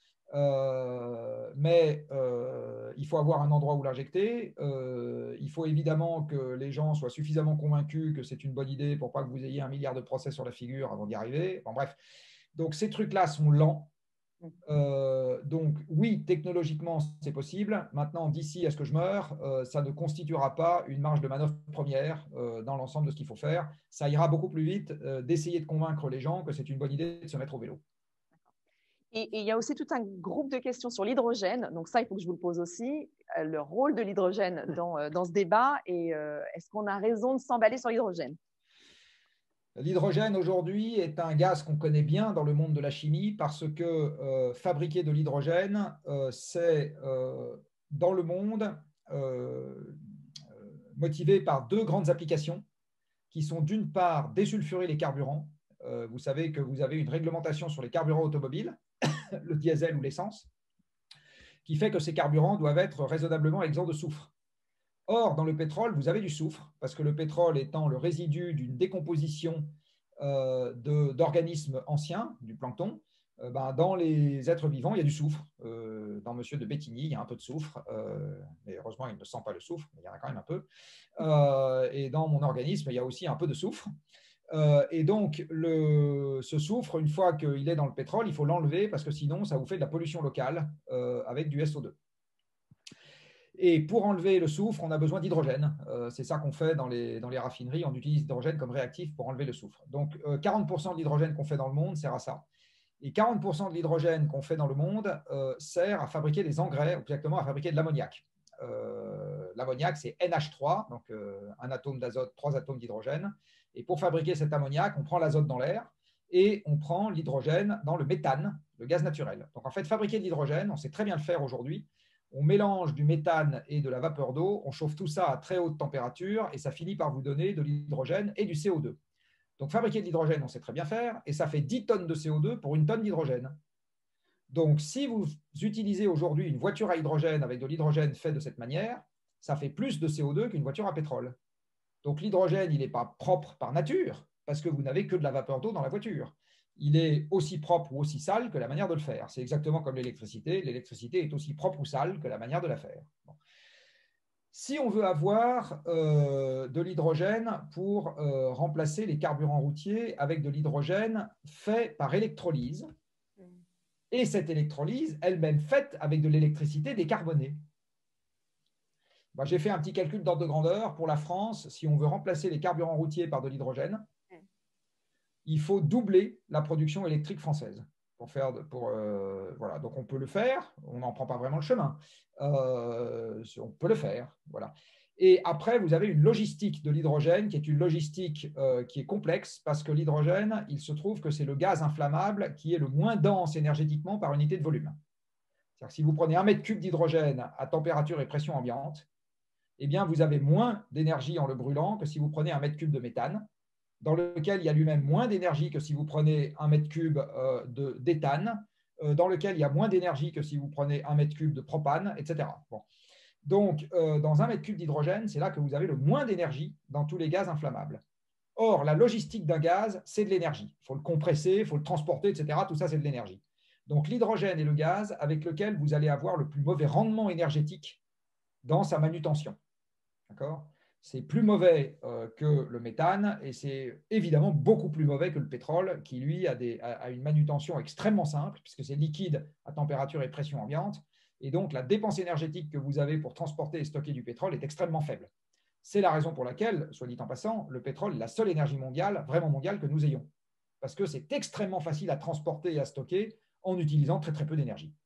Euh, mais euh, il faut avoir un endroit où l'injecter. Euh, il faut évidemment que les gens soient suffisamment convaincus que c'est une bonne idée pour pas que vous ayez un milliard de procès sur la figure avant d'y arriver. Enfin, bref, donc ces trucs-là sont lents. Euh, donc oui, technologiquement, c'est possible. Maintenant, d'ici à ce que je meure, euh, ça ne constituera pas une marge de manœuvre première euh, dans l'ensemble de ce qu'il faut faire. Ça ira beaucoup plus vite euh, d'essayer de convaincre les gens que c'est une bonne idée de se mettre au vélo. Et, et il y a aussi tout un groupe de questions sur l'hydrogène. Donc ça, il faut que je vous le pose aussi. Le rôle de l'hydrogène dans, dans ce débat et euh, est-ce qu'on a raison de s'emballer sur l'hydrogène? L'hydrogène aujourd'hui est un gaz qu'on connaît bien dans le monde de la chimie parce que euh, fabriquer de l'hydrogène, euh, c'est euh, dans le monde euh, motivé par deux grandes applications qui sont d'une part désulfurer les carburants. Euh, vous savez que vous avez une réglementation sur les carburants automobiles, le diesel ou l'essence, qui fait que ces carburants doivent être raisonnablement exempts de soufre. Or, dans le pétrole, vous avez du soufre, parce que le pétrole étant le résidu d'une décomposition euh, d'organismes anciens, du plancton, euh, ben, dans les êtres vivants, il y a du soufre. Euh, dans Monsieur de Bétigny, il y a un peu de soufre, euh, mais heureusement, il ne sent pas le soufre, mais il y en a quand même un peu. Euh, et dans mon organisme, il y a aussi un peu de soufre. Euh, et donc, le, ce soufre, une fois qu'il est dans le pétrole, il faut l'enlever parce que sinon, ça vous fait de la pollution locale euh, avec du S O deux. Et pour enlever le soufre, on a besoin d'hydrogène. Euh, c'est ça qu'on fait dans les, dans les raffineries. On utilise l'hydrogène comme réactif pour enlever le soufre. Donc, euh, quarante pour cent de l'hydrogène qu'on fait dans le monde sert à ça. Et quarante pour cent de l'hydrogène qu'on fait dans le monde euh, sert à fabriquer des engrais, ou exactement à fabriquer de l'ammoniac. Euh, l'ammoniac, c'est N H trois, donc euh, un atome d'azote, trois atomes d'hydrogène. Et pour fabriquer cet ammoniac, on prend l'azote dans l'air et on prend l'hydrogène dans le méthane, le gaz naturel. Donc en fait, fabriquer de l'hydrogène, on sait très bien le faire aujourd'hui. On mélange du méthane et de la vapeur d'eau, on chauffe tout ça à très haute température et ça finit par vous donner de l'hydrogène et du C O deux. Donc fabriquer de l'hydrogène, on sait très bien faire et ça fait dix tonnes de C O deux pour une tonne d'hydrogène. Donc si vous utilisez aujourd'hui une voiture à hydrogène avec de l'hydrogène fait de cette manière, ça fait plus de C O deux qu'une voiture à pétrole. Donc l'hydrogène, il n'est pas propre par nature parce que vous n'avez que de la vapeur d'eau dans la voiture. Il est aussi propre ou aussi sale que la manière de le faire. C'est exactement comme l'électricité. L'électricité est aussi propre ou sale que la manière de la faire. Bon. Si on veut avoir euh, de l'hydrogène pour euh, remplacer les carburants routiers avec de l'hydrogène fait par électrolyse, et cette électrolyse elle-même faite avec de l'électricité décarbonée. Ben, j'ai fait un petit calcul d'ordre de grandeur. Pour la France, si on veut remplacer les carburants routiers par de l'hydrogène, il faut doubler la production électrique française. Pour faire de, pour, euh, voilà. Donc on peut le faire, on n'en prend pas vraiment le chemin. Euh, on peut le faire. Voilà. Et après, vous avez une logistique de l'hydrogène qui est une logistique euh, qui est complexe parce que l'hydrogène, il se trouve que c'est le gaz inflammable qui est le moins dense énergétiquement par unité de volume. C'est-à-dire que si vous prenez un mètre cube d'hydrogène à température et pression ambiante, eh bien, vous avez moins d'énergie en le brûlant que si vous prenez un mètre cube de méthane, dans lequel il y a lui-même moins d'énergie que si vous prenez un mètre cube euh, d'éthane, euh, dans lequel il y a moins d'énergie que si vous prenez un mètre cube de propane, et cetera. Bon. Donc, euh, dans un mètre cube d'hydrogène, c'est là que vous avez le moins d'énergie dans tous les gaz inflammables. Or, la logistique d'un gaz, c'est de l'énergie. Il faut le compresser, il faut le transporter, et cetera. Tout ça, c'est de l'énergie. Donc, l'hydrogène est le gaz avec lequel vous allez avoir le plus mauvais rendement énergétique dans sa manutention. D'accord ? C'est plus mauvais euh, que le méthane et c'est évidemment beaucoup plus mauvais que le pétrole qui, lui, a, des, a, a une manutention extrêmement simple puisque c'est liquide à température et pression ambiante. Et donc, la dépense énergétique que vous avez pour transporter et stocker du pétrole est extrêmement faible. C'est la raison pour laquelle, soit dit en passant, le pétrole est la seule énergie mondiale, vraiment mondiale, que nous ayons. Parce que c'est extrêmement facile à transporter et à stocker en utilisant très très peu d'énergie.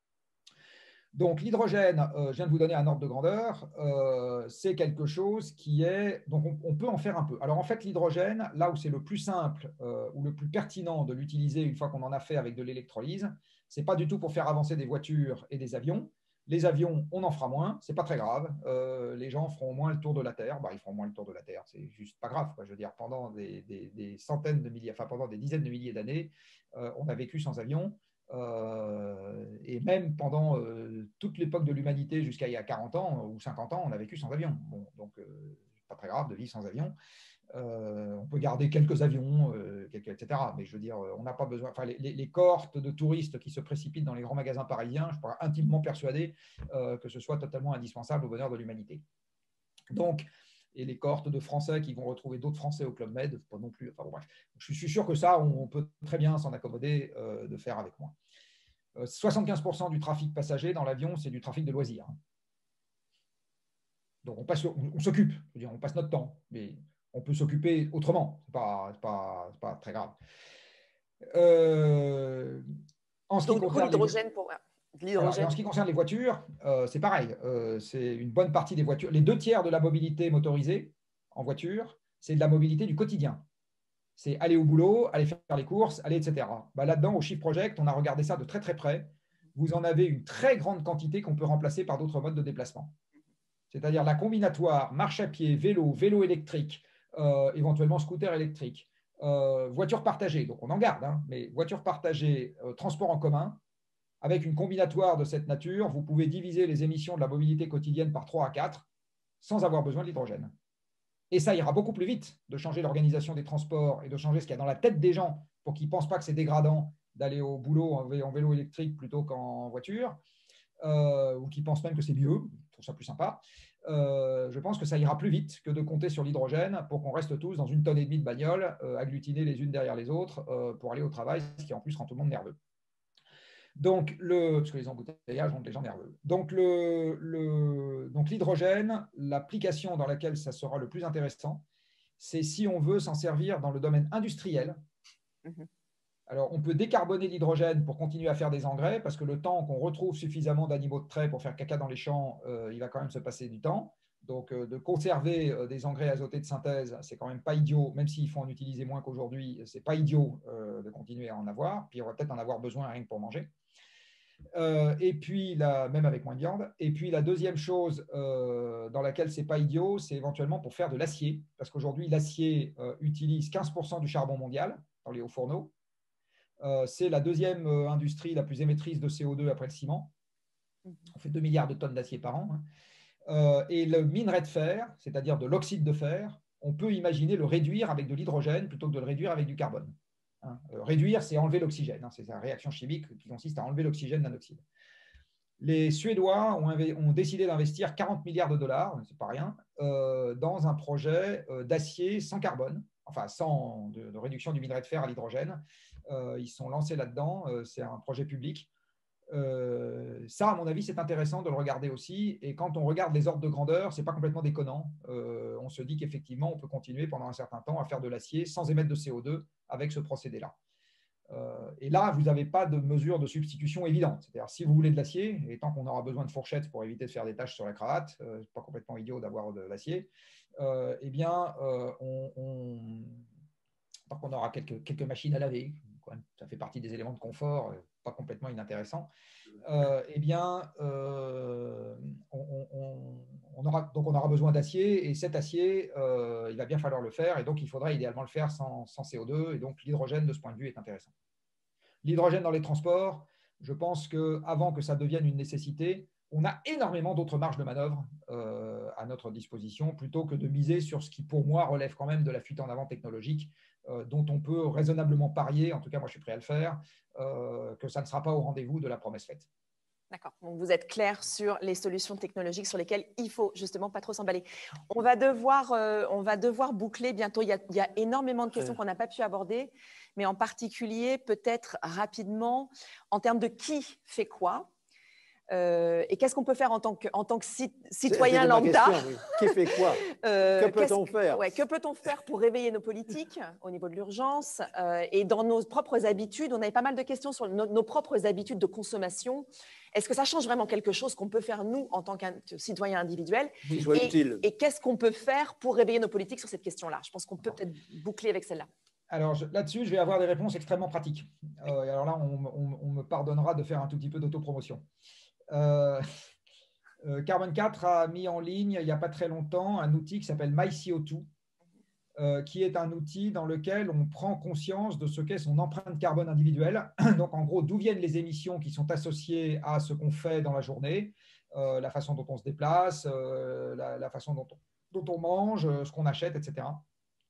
Donc l'hydrogène, euh, je viens de vous donner un ordre de grandeur, euh, c'est quelque chose qui est… Donc on, on peut en faire un peu. Alors en fait, l'hydrogène, là où c'est le plus simple euh, ou le plus pertinent de l'utiliser une fois qu'on en a fait avec de l'électrolyse, ce n'est pas du tout pour faire avancer des voitures et des avions. Les avions, on en fera moins, ce n'est pas très grave. Euh, les gens feront moins le tour de la Terre. Bah, ils feront moins le tour de la Terre, c'est juste pas grave, quoi. Je veux dire, pendant des, des, des centaines de milliers, enfin pendant des dizaines de milliers d'années, euh, on a vécu sans avion. Euh, et même pendant euh, toute l'époque de l'humanité jusqu'à il y a quarante ans ou cinquante ans, on a vécu sans avion. Bon, donc, euh, pas très grave de vivre sans avion. Euh, on peut garder quelques avions, euh, quelques, et cetera. Mais je veux dire, on n'a pas besoin. Enfin, les, les cohortes de touristes qui se précipitent dans les grands magasins parisiens, je suis intimement persuadé euh, que ce soit totalement indispensable au bonheur de l'humanité. Donc, et les cohortes de Français qui vont retrouver d'autres Français au Club Med, pas non plus. Enfin, bon, bref. Je suis sûr que ça, on peut très bien s'en accommoder euh, de faire avec moi. Euh, soixante-quinze pour cent du trafic passager dans l'avion, c'est du trafic de loisirs. Donc, on, passe, on, on s'occupe, on passe notre temps, mais on peut s'occuper autrement. Ce n'est pas, pas, pas très grave. Euh, en ce Donc, qui concerne l'hydrogène pour… Voilà. Et en ce qui concerne les voitures, euh, c'est pareil. Euh, c'est une bonne partie des voitures. Les deux tiers de la mobilité motorisée en voiture, c'est de la mobilité du quotidien. C'est aller au boulot, aller faire les courses, aller, et cetera. Bah, là-dedans, au Shift Project, on a regardé ça de très très près. Vous en avez une très grande quantité qu'on peut remplacer par d'autres modes de déplacement. C'est-à-dire la combinatoire marche à pied, vélo, vélo électrique, euh, éventuellement scooter électrique, euh, voiture partagée. Donc on en garde, hein, mais voiture partagée, euh, transport en commun. Avec une combinatoire de cette nature, vous pouvez diviser les émissions de la mobilité quotidienne par trois à quatre sans avoir besoin de l'hydrogène. Et ça ira beaucoup plus vite de changer l'organisation des transports et de changer ce qu'il y a dans la tête des gens pour qu'ils ne pensent pas que c'est dégradant d'aller au boulot en vélo électrique plutôt qu'en voiture. euh, ou qui pensent même que c'est mieux, je trouve ça plus sympa, euh, je pense que ça ira plus vite que de compter sur l'hydrogène pour qu'on reste tous dans une tonne et demie de bagnoles, euh, agglutinés les unes derrière les autres euh, pour aller au travail, ce qui en plus rend tout le monde nerveux. Donc, le, parce que les embouteillages rendent les gens nerveux. Donc, le, le, donc l'hydrogène, l'application dans laquelle ça sera le plus intéressant, c'est si on veut s'en servir dans le domaine industriel. Mmh. Alors, on peut décarboner l'hydrogène pour continuer à faire des engrais, parce que le temps qu'on retrouve suffisamment d'animaux de trait pour faire caca dans les champs, euh, il va quand même se passer du temps. Donc, euh, de conserver euh, des engrais azotés de synthèse, c'est quand même pas idiot, même s'il faut en utiliser moins qu'aujourd'hui, c'est pas idiot euh, de continuer à en avoir. Puis, on va peut-être en avoir besoin rien que pour manger. Euh, et puis, la, même avec moins de viande. Et puis, la deuxième chose euh, dans laquelle c'est pas idiot, c'est éventuellement pour faire de l'acier. Parce qu'aujourd'hui, l'acier euh, utilise quinze pour cent du charbon mondial dans les hauts fourneaux. Euh, c'est la deuxième euh, industrie la plus émettrice de C O deux après le ciment. On fait deux milliards de tonnes d'acier par an. Hein. Euh, et le minerai de fer, c'est-à-dire de l'oxyde de fer, on peut imaginer le réduire avec de l'hydrogène plutôt que de le réduire avec du carbone. Hein. Euh, réduire, c'est enlever l'oxygène. Hein. C'est la réaction chimique qui consiste à enlever l'oxygène d'un oxyde. Les Suédois ont, ont décidé d'investir quarante milliards de dollars, c'est pas rien, euh, dans un projet euh, d'acier sans carbone, enfin sans de, de réduction du minerai de fer à l'hydrogène. Euh, ils sont lancés là-dedans, euh, c'est un projet public. Euh, ça, à mon avis, c'est intéressant de le regarder aussi. Et quand on regarde les ordres de grandeur, ce n'est pas complètement déconnant. Euh, on se dit qu'effectivement, on peut continuer pendant un certain temps à faire de l'acier sans émettre de C O deux avec ce procédé-là. Euh, et là, vous n'avez pas de mesure de substitution évidente. C'est-à-dire, si vous voulez de l'acier, et tant qu'on aura besoin de fourchettes pour éviter de faire des taches sur la cravate, euh, c'est pas complètement idiot d'avoir de l'acier, euh, eh bien, euh, on, on... tant qu'on aura quelques, quelques machines à laver, quoi, ça fait partie des éléments de confort, euh, pas complètement inintéressant, euh, eh bien, euh, on, on, on, aura, donc on aura besoin d'acier, et cet acier, euh, il va bien falloir le faire, et donc il faudra idéalement le faire sans, sans C O deux, et donc l'hydrogène, de ce point de vue, est intéressant. L'hydrogène dans les transports, je pense qu'avant que ça devienne une nécessité, on a énormément d'autres marges de manœuvre euh, à notre disposition, plutôt que de miser sur ce qui, pour moi, relève quand même de la fuite en avant technologique, euh, dont on peut raisonnablement parier, en tout cas moi je suis prêt à le faire, euh, que ça ne sera pas au rendez-vous de la promesse faite. D'accord. Donc, vous êtes clair sur les solutions technologiques sur lesquelles il faut justement pas trop s'emballer. On va devoir, euh, on va devoir boucler bientôt. Il y a, il y a énormément de questions qu'on n'a pas pu aborder, mais en particulier, peut-être rapidement, en termes de qui fait quoi. Euh, et qu'est-ce qu'on peut faire en tant que, en tant que citoyen lambda? Question, oui. Qui fait quoi? euh, Que peut-on faire? Ouais, que peut-on faire pour réveiller nos politiques au niveau de l'urgence euh, et dans nos propres habitudes? On avait pas mal de questions sur nos, nos propres habitudes de consommation. Est-ce que ça change vraiment quelque chose qu'on peut faire, nous, en tant que citoyens individuels? Oui, soit utile. Et, et qu'est-ce qu'on peut faire pour réveiller nos politiques sur cette question-là? Je pense qu'on peut peut-être boucler avec celle-là. Alors là-dessus, je vais avoir des réponses extrêmement pratiques. Euh, et alors là, on, on, on me pardonnera de faire un tout petit peu d'autopromotion. Euh, euh, Carbone quatre a mis en ligne, il n'y a pas très longtemps, un outil qui s'appelle My C O deux, euh, qui est un outil dans lequel on prend conscience de ce qu'est son empreinte carbone individuelle. Donc, en gros, d'où viennent les émissions qui sont associées à ce qu'on fait dans la journée, euh, la façon dont on se déplace, euh, la, la façon dont on, dont on mange, ce qu'on achète, et cetera.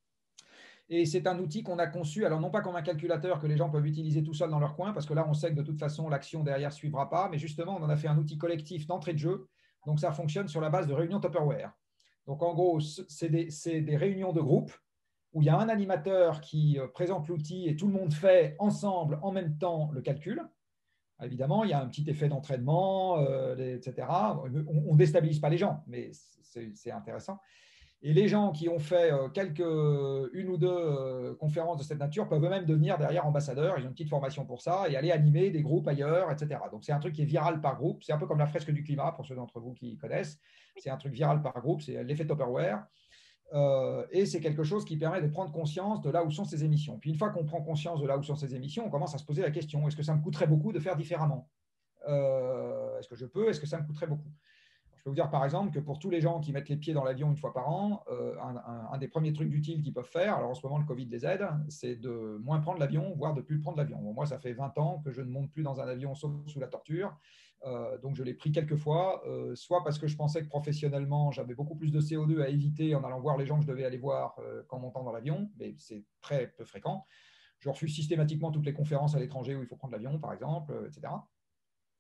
Et c'est un outil qu'on a conçu, alors non pas comme un calculateur que les gens peuvent utiliser tout seuls dans leur coin, parce que là, on sait que de toute façon, l'action derrière ne suivra pas, mais justement, on en a fait un outil collectif d'entrée de jeu. Donc, ça fonctionne sur la base de réunions Tupperware. Donc, en gros, c'est des, c'est des réunions de groupe où il y a un animateur qui présente l'outil et tout le monde fait ensemble, en même temps, le calcul. Évidemment, il y a un petit effet d'entraînement, euh, et cetera. On ne déstabilise pas les gens, mais c'est intéressant. Et les gens qui ont fait quelques, une ou deux conférences de cette nature peuvent eux-mêmes devenir derrière ambassadeurs. Ils ont une petite formation pour ça et aller animer des groupes ailleurs, et cetera. Donc, c'est un truc qui est viral par groupe. C'est un peu comme la fresque du climat, pour ceux d'entre vous qui connaissent. C'est un truc viral par groupe, c'est l'effet Tupperware. Euh, et c'est quelque chose qui permet de prendre conscience de là où sont ces émissions. Puis, une fois qu'on prend conscience de là où sont ces émissions, on commence à se poser la question, est-ce que ça me coûterait beaucoup de faire différemment? euh, Est-ce que je peux? Est-ce que ça me coûterait beaucoup? Je peux vous dire par exemple que pour tous les gens qui mettent les pieds dans l'avion une fois par an, euh, un, un, un des premiers trucs d'utile qu'ils peuvent faire, alors en ce moment le Covid les aide, c'est de moins prendre l'avion, voire de plus prendre l'avion. Bon, moi, ça fait vingt ans que je ne monte plus dans un avion sauf sous la torture, euh, donc je l'ai pris quelques fois, euh, soit parce que je pensais que professionnellement j'avais beaucoup plus de C O deux à éviter en allant voir les gens que je devais aller voir euh, qu'en montant dans l'avion, mais c'est très peu fréquent. Je refuse systématiquement toutes les conférences à l'étranger où il faut prendre l'avion, par exemple, euh, et cetera.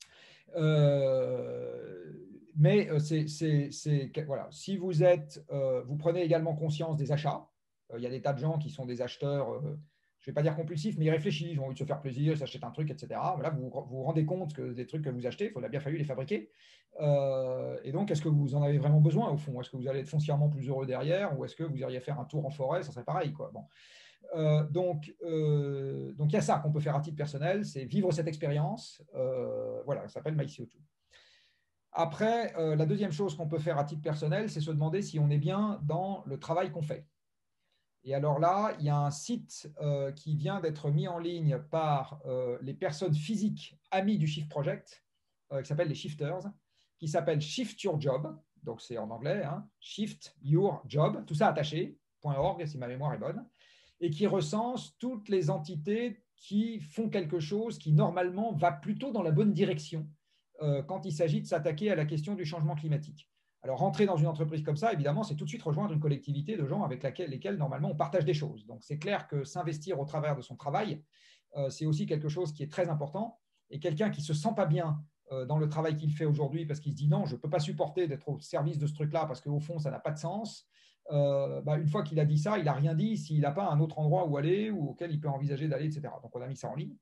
Euh, mais c'est, voilà, si vous êtes, euh, vous prenez également conscience des achats. Euh, il y a des tas de gens qui sont des acheteurs, euh, je ne vais pas dire compulsifs, mais ils réfléchissent, ils ont envie de se faire plaisir, ils s'achètent un truc, et cetera. Voilà, vous vous vous rendez compte que des trucs que vous achetez, il a bien fallu les fabriquer. Euh, et donc, est-ce que vous en avez vraiment besoin au fond? Est-ce que vous allez être foncièrement plus heureux derrière, ou est-ce que vous iriez faire un tour en forêt? Ça serait pareil, quoi. Bon. Euh, donc, euh, donc, il y a ça qu'on peut faire à titre personnel, c'est vivre cette expérience. Euh, voilà, ça s'appelle My C O deux. Après, euh, la deuxième chose qu'on peut faire à titre personnel, c'est se demander si on est bien dans le travail qu'on fait. Et alors là, il y a un site euh, qui vient d'être mis en ligne par euh, les personnes physiques amies du Shift Project, euh, qui s'appelle les Shifters, qui s'appelle Shift Your Job. Donc, c'est en anglais, hein, Shift Your Job, tout ça attaché, .org, si ma mémoire est bonne, et qui recense toutes les entités qui font quelque chose qui, normalement, va plutôt dans la bonne direction euh, quand il s'agit de s'attaquer à la question du changement climatique. Alors, rentrer dans une entreprise comme ça, évidemment, c'est tout de suite rejoindre une collectivité de gens avec laquelle, lesquels, normalement, on partage des choses. Donc, c'est clair que s'investir au travers de son travail, euh, c'est aussi quelque chose qui est très important. Et quelqu'un qui ne se sent pas bien euh, dans le travail qu'il fait aujourd'hui parce qu'il se dit non, je ne peux pas supporter d'être au service de ce truc-là parce qu'au fond, ça n'a pas de sens. Euh, bah, une fois qu'il a dit ça, il n'a rien dit s'il n'a pas un autre endroit où aller ou auquel il peut envisager d'aller, et cetera. Donc, on a mis ça en ligne.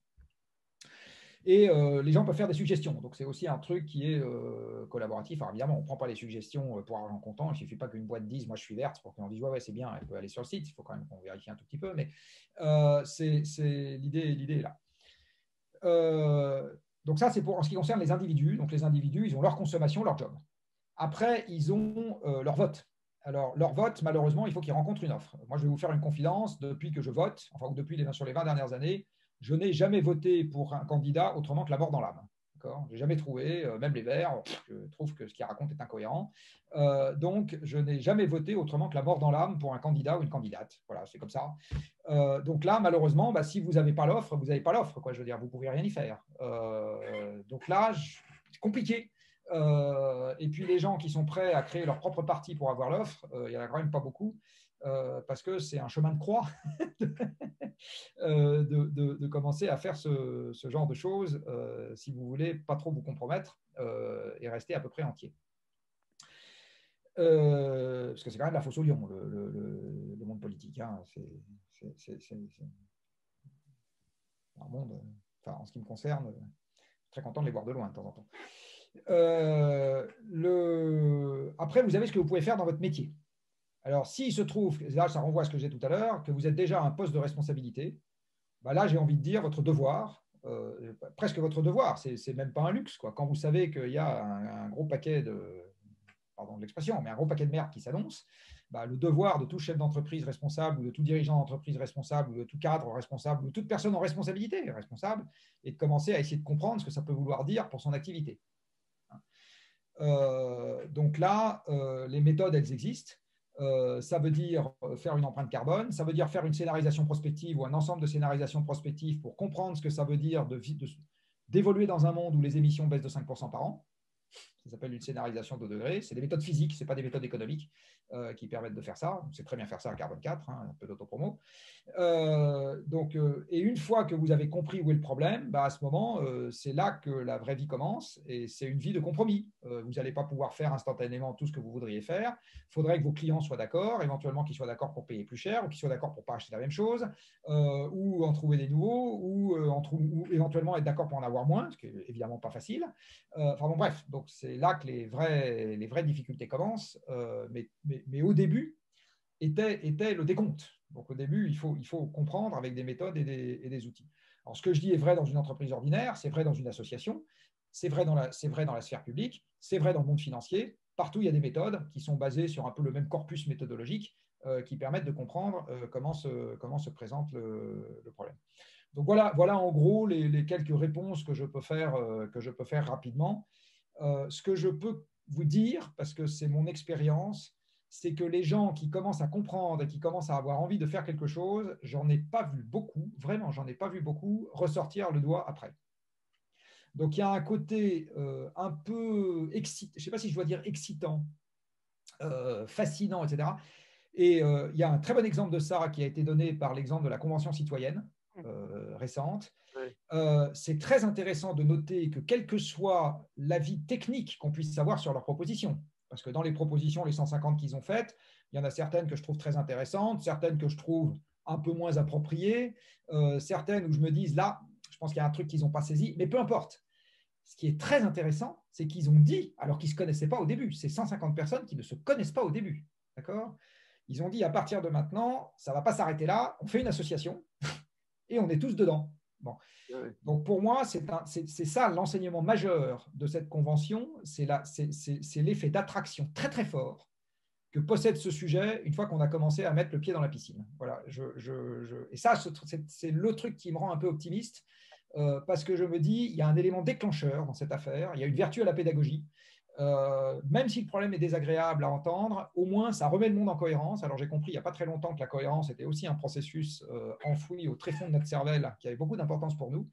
Et euh, les gens peuvent faire des suggestions. Donc, c'est aussi un truc qui est euh, collaboratif. Alors, évidemment, on ne prend pas les suggestions pour argent comptant. Il ne suffit pas qu'une boîte dise « moi, je suis verte » pour qu'on dise « ouais, ouais, c'est bien, elle peut aller sur le site ». Il faut quand même qu'on vérifie un tout petit peu. Mais euh, c'est l'idée, l'idée est là. Euh, donc, ça, c'est pour en ce qui concerne les individus. Donc, les individus, ils ont leur consommation, leur job. Après, ils ont euh, leur vote. Alors, leur vote, malheureusement, il faut qu'ils rencontrent une offre. Moi, je vais vous faire une confidence. Depuis que je vote, enfin, depuis les, sur les vingt dernières années, je n'ai jamais voté pour un candidat autrement que la mort dans l'âme. Je n'ai jamais trouvé, euh, même les Verts, je trouve que ce qu'ils racontent est incohérent. Euh, donc, je n'ai jamais voté autrement que la mort dans l'âme pour un candidat ou une candidate. Voilà, c'est comme ça. Euh, donc là, malheureusement, bah, si vous n'avez pas l'offre, vous n'avez pas l'offre. Je veux dire, vous ne pouvez rien y faire. Euh, donc là, c'est compliqué. Euh, et puis les gens qui sont prêts à créer leur propre parti pour avoir l'offre, euh, il n'y en a quand même pas beaucoup. Euh, parce que c'est un chemin de croix euh, de, de, de commencer à faire ce, ce genre de choses euh, si vous voulez pas trop vous compromettre euh, et rester à peu près entier. Euh, parce que c'est quand même la fosse au lion, le, le, le, le monde politique. Hein. C'est un monde, enfin, en ce qui me concerne, je suis très content de les voir de loin de temps en temps. Euh, le... Après, vous avez ce que vous pouvez faire dans votre métier. Alors, s'il se trouve, là, ça renvoie à ce que j'ai dit tout à l'heure, que vous êtes déjà à un poste de responsabilité, bah là, j'ai envie de dire votre devoir, euh, presque votre devoir, c'est même pas un luxe, quoi. Quand vous savez qu'il y a un, un gros paquet de, pardon de l'expression, mais un gros paquet de merde qui s'annonce, bah, le devoir de tout chef d'entreprise responsable ou de tout dirigeant d'entreprise responsable ou de tout cadre responsable ou de toute personne en responsabilité responsable est de commencer à essayer de comprendre ce que ça peut vouloir dire pour son activité. Euh, donc là, euh, les méthodes, elles existent. Euh, ça veut dire faire une empreinte carbone, ça veut dire faire une scénarisation prospective ou un ensemble de scénarisations prospectives pour comprendre ce que ça veut dire d'évoluer de, de, dans un monde où les émissions baissent de cinq pour cent par an. Ça s'appelle une scénarisation de degrés. C'est des méthodes physiques, ce n'est pas des méthodes économiques euh, qui permettent de faire ça. On sait très bien faire ça à Carbone quatre, hein, un peu d'autopromo. Euh, donc, euh, et une fois que vous avez compris où est le problème, bah, à ce moment, euh, c'est là que la vraie vie commence et c'est une vie de compromis. Euh, vous n'allez pas pouvoir faire instantanément tout ce que vous voudriez faire. Il faudrait que vos clients soient d'accord, éventuellement qu'ils soient d'accord pour payer plus cher ou qu'ils soient d'accord pour ne pas acheter la même chose euh, ou en trouver des nouveaux ou, euh, en ou éventuellement être d'accord pour en avoir moins, ce qui n'est évidemment pas facile. Euh, enfin bon, bref, donc c'est là que les vraies, les vraies difficultés commencent. Euh, mais, mais, mais au début, était, était le décompte. Donc au début, il faut, il faut comprendre avec des méthodes et des, et des outils. Alors ce que je dis est vrai dans une entreprise ordinaire, c'est vrai dans une association, c'est vrai, vrai dans la sphère publique, c'est vrai dans le monde financier. Partout, il y a des méthodes qui sont basées sur un peu le même corpus méthodologique euh, qui permettent de comprendre euh, comment, se, comment se présente le, le problème. Donc voilà, voilà en gros les, les quelques réponses que je peux faire, euh, que je peux faire rapidement. Euh, ce que je peux vous dire, parce que c'est mon expérience, c'est que les gens qui commencent à comprendre et qui commencent à avoir envie de faire quelque chose, j'en ai pas vu beaucoup, vraiment, j'en ai pas vu beaucoup ressortir le doigt après. Donc il y a un côté euh, un peu excitant, je ne sais pas si je dois dire excitant, euh, fascinant, et cetera. Et euh, il y a un très bon exemple de ça qui a été donné par l'exemple de la Convention citoyenne. euh, récentes. Oui. Euh, c'est très intéressant de noter que quel que soit l'avis technique qu'on puisse avoir sur leurs propositions, parce que dans les propositions, les cent cinquante qu'ils ont faites, il y en a certaines que je trouve très intéressantes, certaines que je trouve un peu moins appropriées, euh, certaines où je me dis, là, je pense qu'il y a un truc qu'ils n'ont pas saisi, mais peu importe. Ce qui est très intéressant, c'est qu'ils ont dit, alors qu'ils ne se connaissaient pas au début, c'est cent cinquante personnes qui ne se connaissent pas au début. D'accord ? Ils ont dit, à partir de maintenant, ça ne va pas s'arrêter là, on fait une association et on est tous dedans. Bon. Oui. Donc pour moi, c'est, un, c'est, c'est ça l'enseignement majeur de cette convention, c'est, la, c'est, c'est, c'est l'effet d'attraction très très fort que possède ce sujet une fois qu'on a commencé à mettre le pied dans la piscine. Voilà, je, je, je... Et ça, c'est, c'est le truc qui me rend un peu optimiste, euh, parce que je me dis, il y a un élément déclencheur dans cette affaire, il y a une vertu à la pédagogie. Euh, même si le problème est désagréable à entendre, au moins ça remet le monde en cohérence. Alors j'ai compris il n'y a pas très longtemps que la cohérence était aussi un processus euh, enfoui au tréfonds de notre cervelle qui avait beaucoup d'importance pour nous.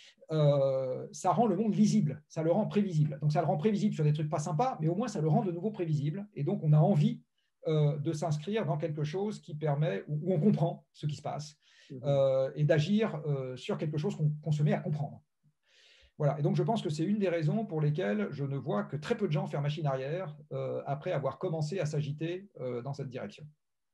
Euh, ça rend le monde lisible, ça le rend prévisible. Donc ça le rend prévisible sur des trucs pas sympas, mais au moins ça le rend de nouveau prévisible. Et donc on a envie euh, de s'inscrire dans quelque chose qui permet, où, où on comprend ce qui se passe, euh, et d'agir euh, sur quelque chose qu'on, qu'on se met à comprendre. Voilà. Et donc, je pense que c'est une des raisons pour lesquelles je ne vois que très peu de gens faire machine arrière euh, après avoir commencé à s'agiter euh, dans cette direction.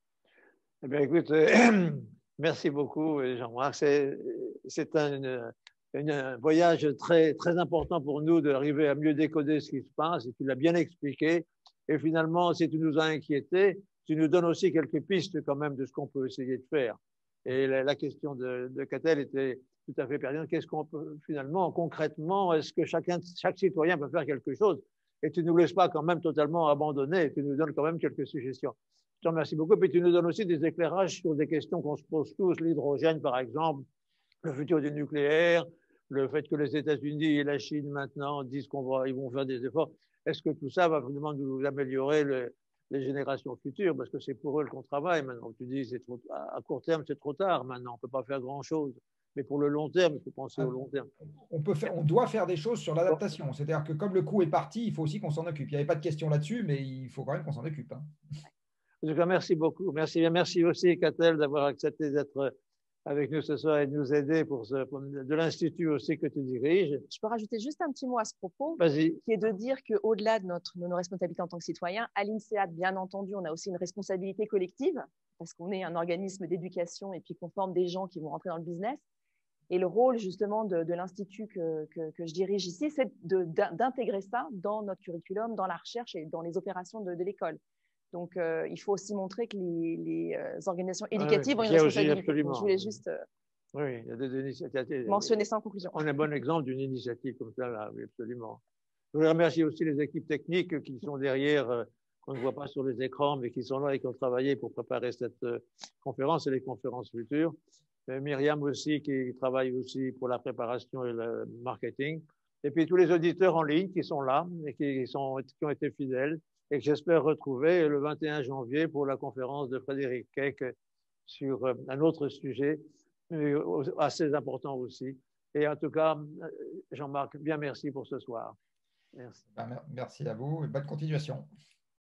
Eh bien, écoute, euh, merci beaucoup, Jean-Marc. C'est, c'est un, un voyage très, très important pour nous d'arriver à mieux décoder ce qui se passe, et tu l'as bien expliqué. Et finalement, si tu nous as inquiétés, tu nous donnes aussi quelques pistes quand même de ce qu'on peut essayer de faire. Et la, la question de, de Catel était tout à fait pertinente. Qu'est-ce qu'on peut finalement, concrètement, est-ce que chacun, chaque citoyen peut faire quelque chose? Et tu ne nous laisses pas quand même totalement abandonnés, tu nous donnes quand même quelques suggestions. Je te remercie beaucoup. Puis tu nous donnes aussi des éclairages sur des questions qu'on se pose tous, l'hydrogène par exemple, le futur du nucléaire, le fait que les États-Unis et la Chine maintenant disent qu'on va, ils vont faire des efforts. Est-ce que tout ça va vraiment nous améliorer le, les générations futures? Parce que c'est pour eux qu'on travaille maintenant. Tu dis c'est trop, à court terme, c'est trop tard maintenant, on ne peut pas faire grand-chose. Mais pour le long terme, il faut penser au long terme. On, peut faire, on doit faire des choses sur l'adaptation. C'est-à-dire que comme le coup est parti, il faut aussi qu'on s'en occupe. Il n'y avait pas de question là-dessus, mais il faut quand même qu'on s'en occupe. Hein. En tout cas, merci beaucoup. Merci, merci aussi, Catel, d'avoir accepté d'être avec nous ce soir et de nous aider pour, ce, pour de l'Institut aussi que tu diriges. Je peux rajouter juste un petit mot à ce propos, Vas-y. Qui est de dire qu'au-delà de, notre, de nos responsabilités en tant que citoyens, à l'INSEAD, bien entendu, on a aussi une responsabilité collective, parce qu'on est un organisme d'éducation et puis qu'on forme des gens qui vont rentrer dans le business. Et le rôle justement de, de l'Institut que, que, que je dirige ici, c'est de, d'intégrer ça dans notre curriculum, dans la recherche et dans les opérations de, de l'école. Donc, euh, il faut aussi montrer que les, les euh, organisations éducatives oui, ont une responsabilité. Donc, je voulais juste euh, oui, il y a des initiatives. mentionner ça en conclusion. On a un bon exemple d'une initiative comme ça, là, oui, absolument. Je voudrais remercier aussi les équipes techniques qui sont derrière, euh, qu'on ne voit pas sur les écrans, mais qui sont là et qui ont travaillé pour préparer cette euh, conférence et les conférences futures. Et Myriam aussi, qui travaille aussi pour la préparation et le marketing. Et puis tous les auditeurs en ligne qui sont là et qui, sont, qui ont été fidèles et que j'espère retrouver le vingt et un janvier pour la conférence de Frédéric Keck sur un autre sujet assez important aussi. Et en tout cas, Jean-Marc, bien merci pour ce soir. Merci. Merci à vous et bonne continuation.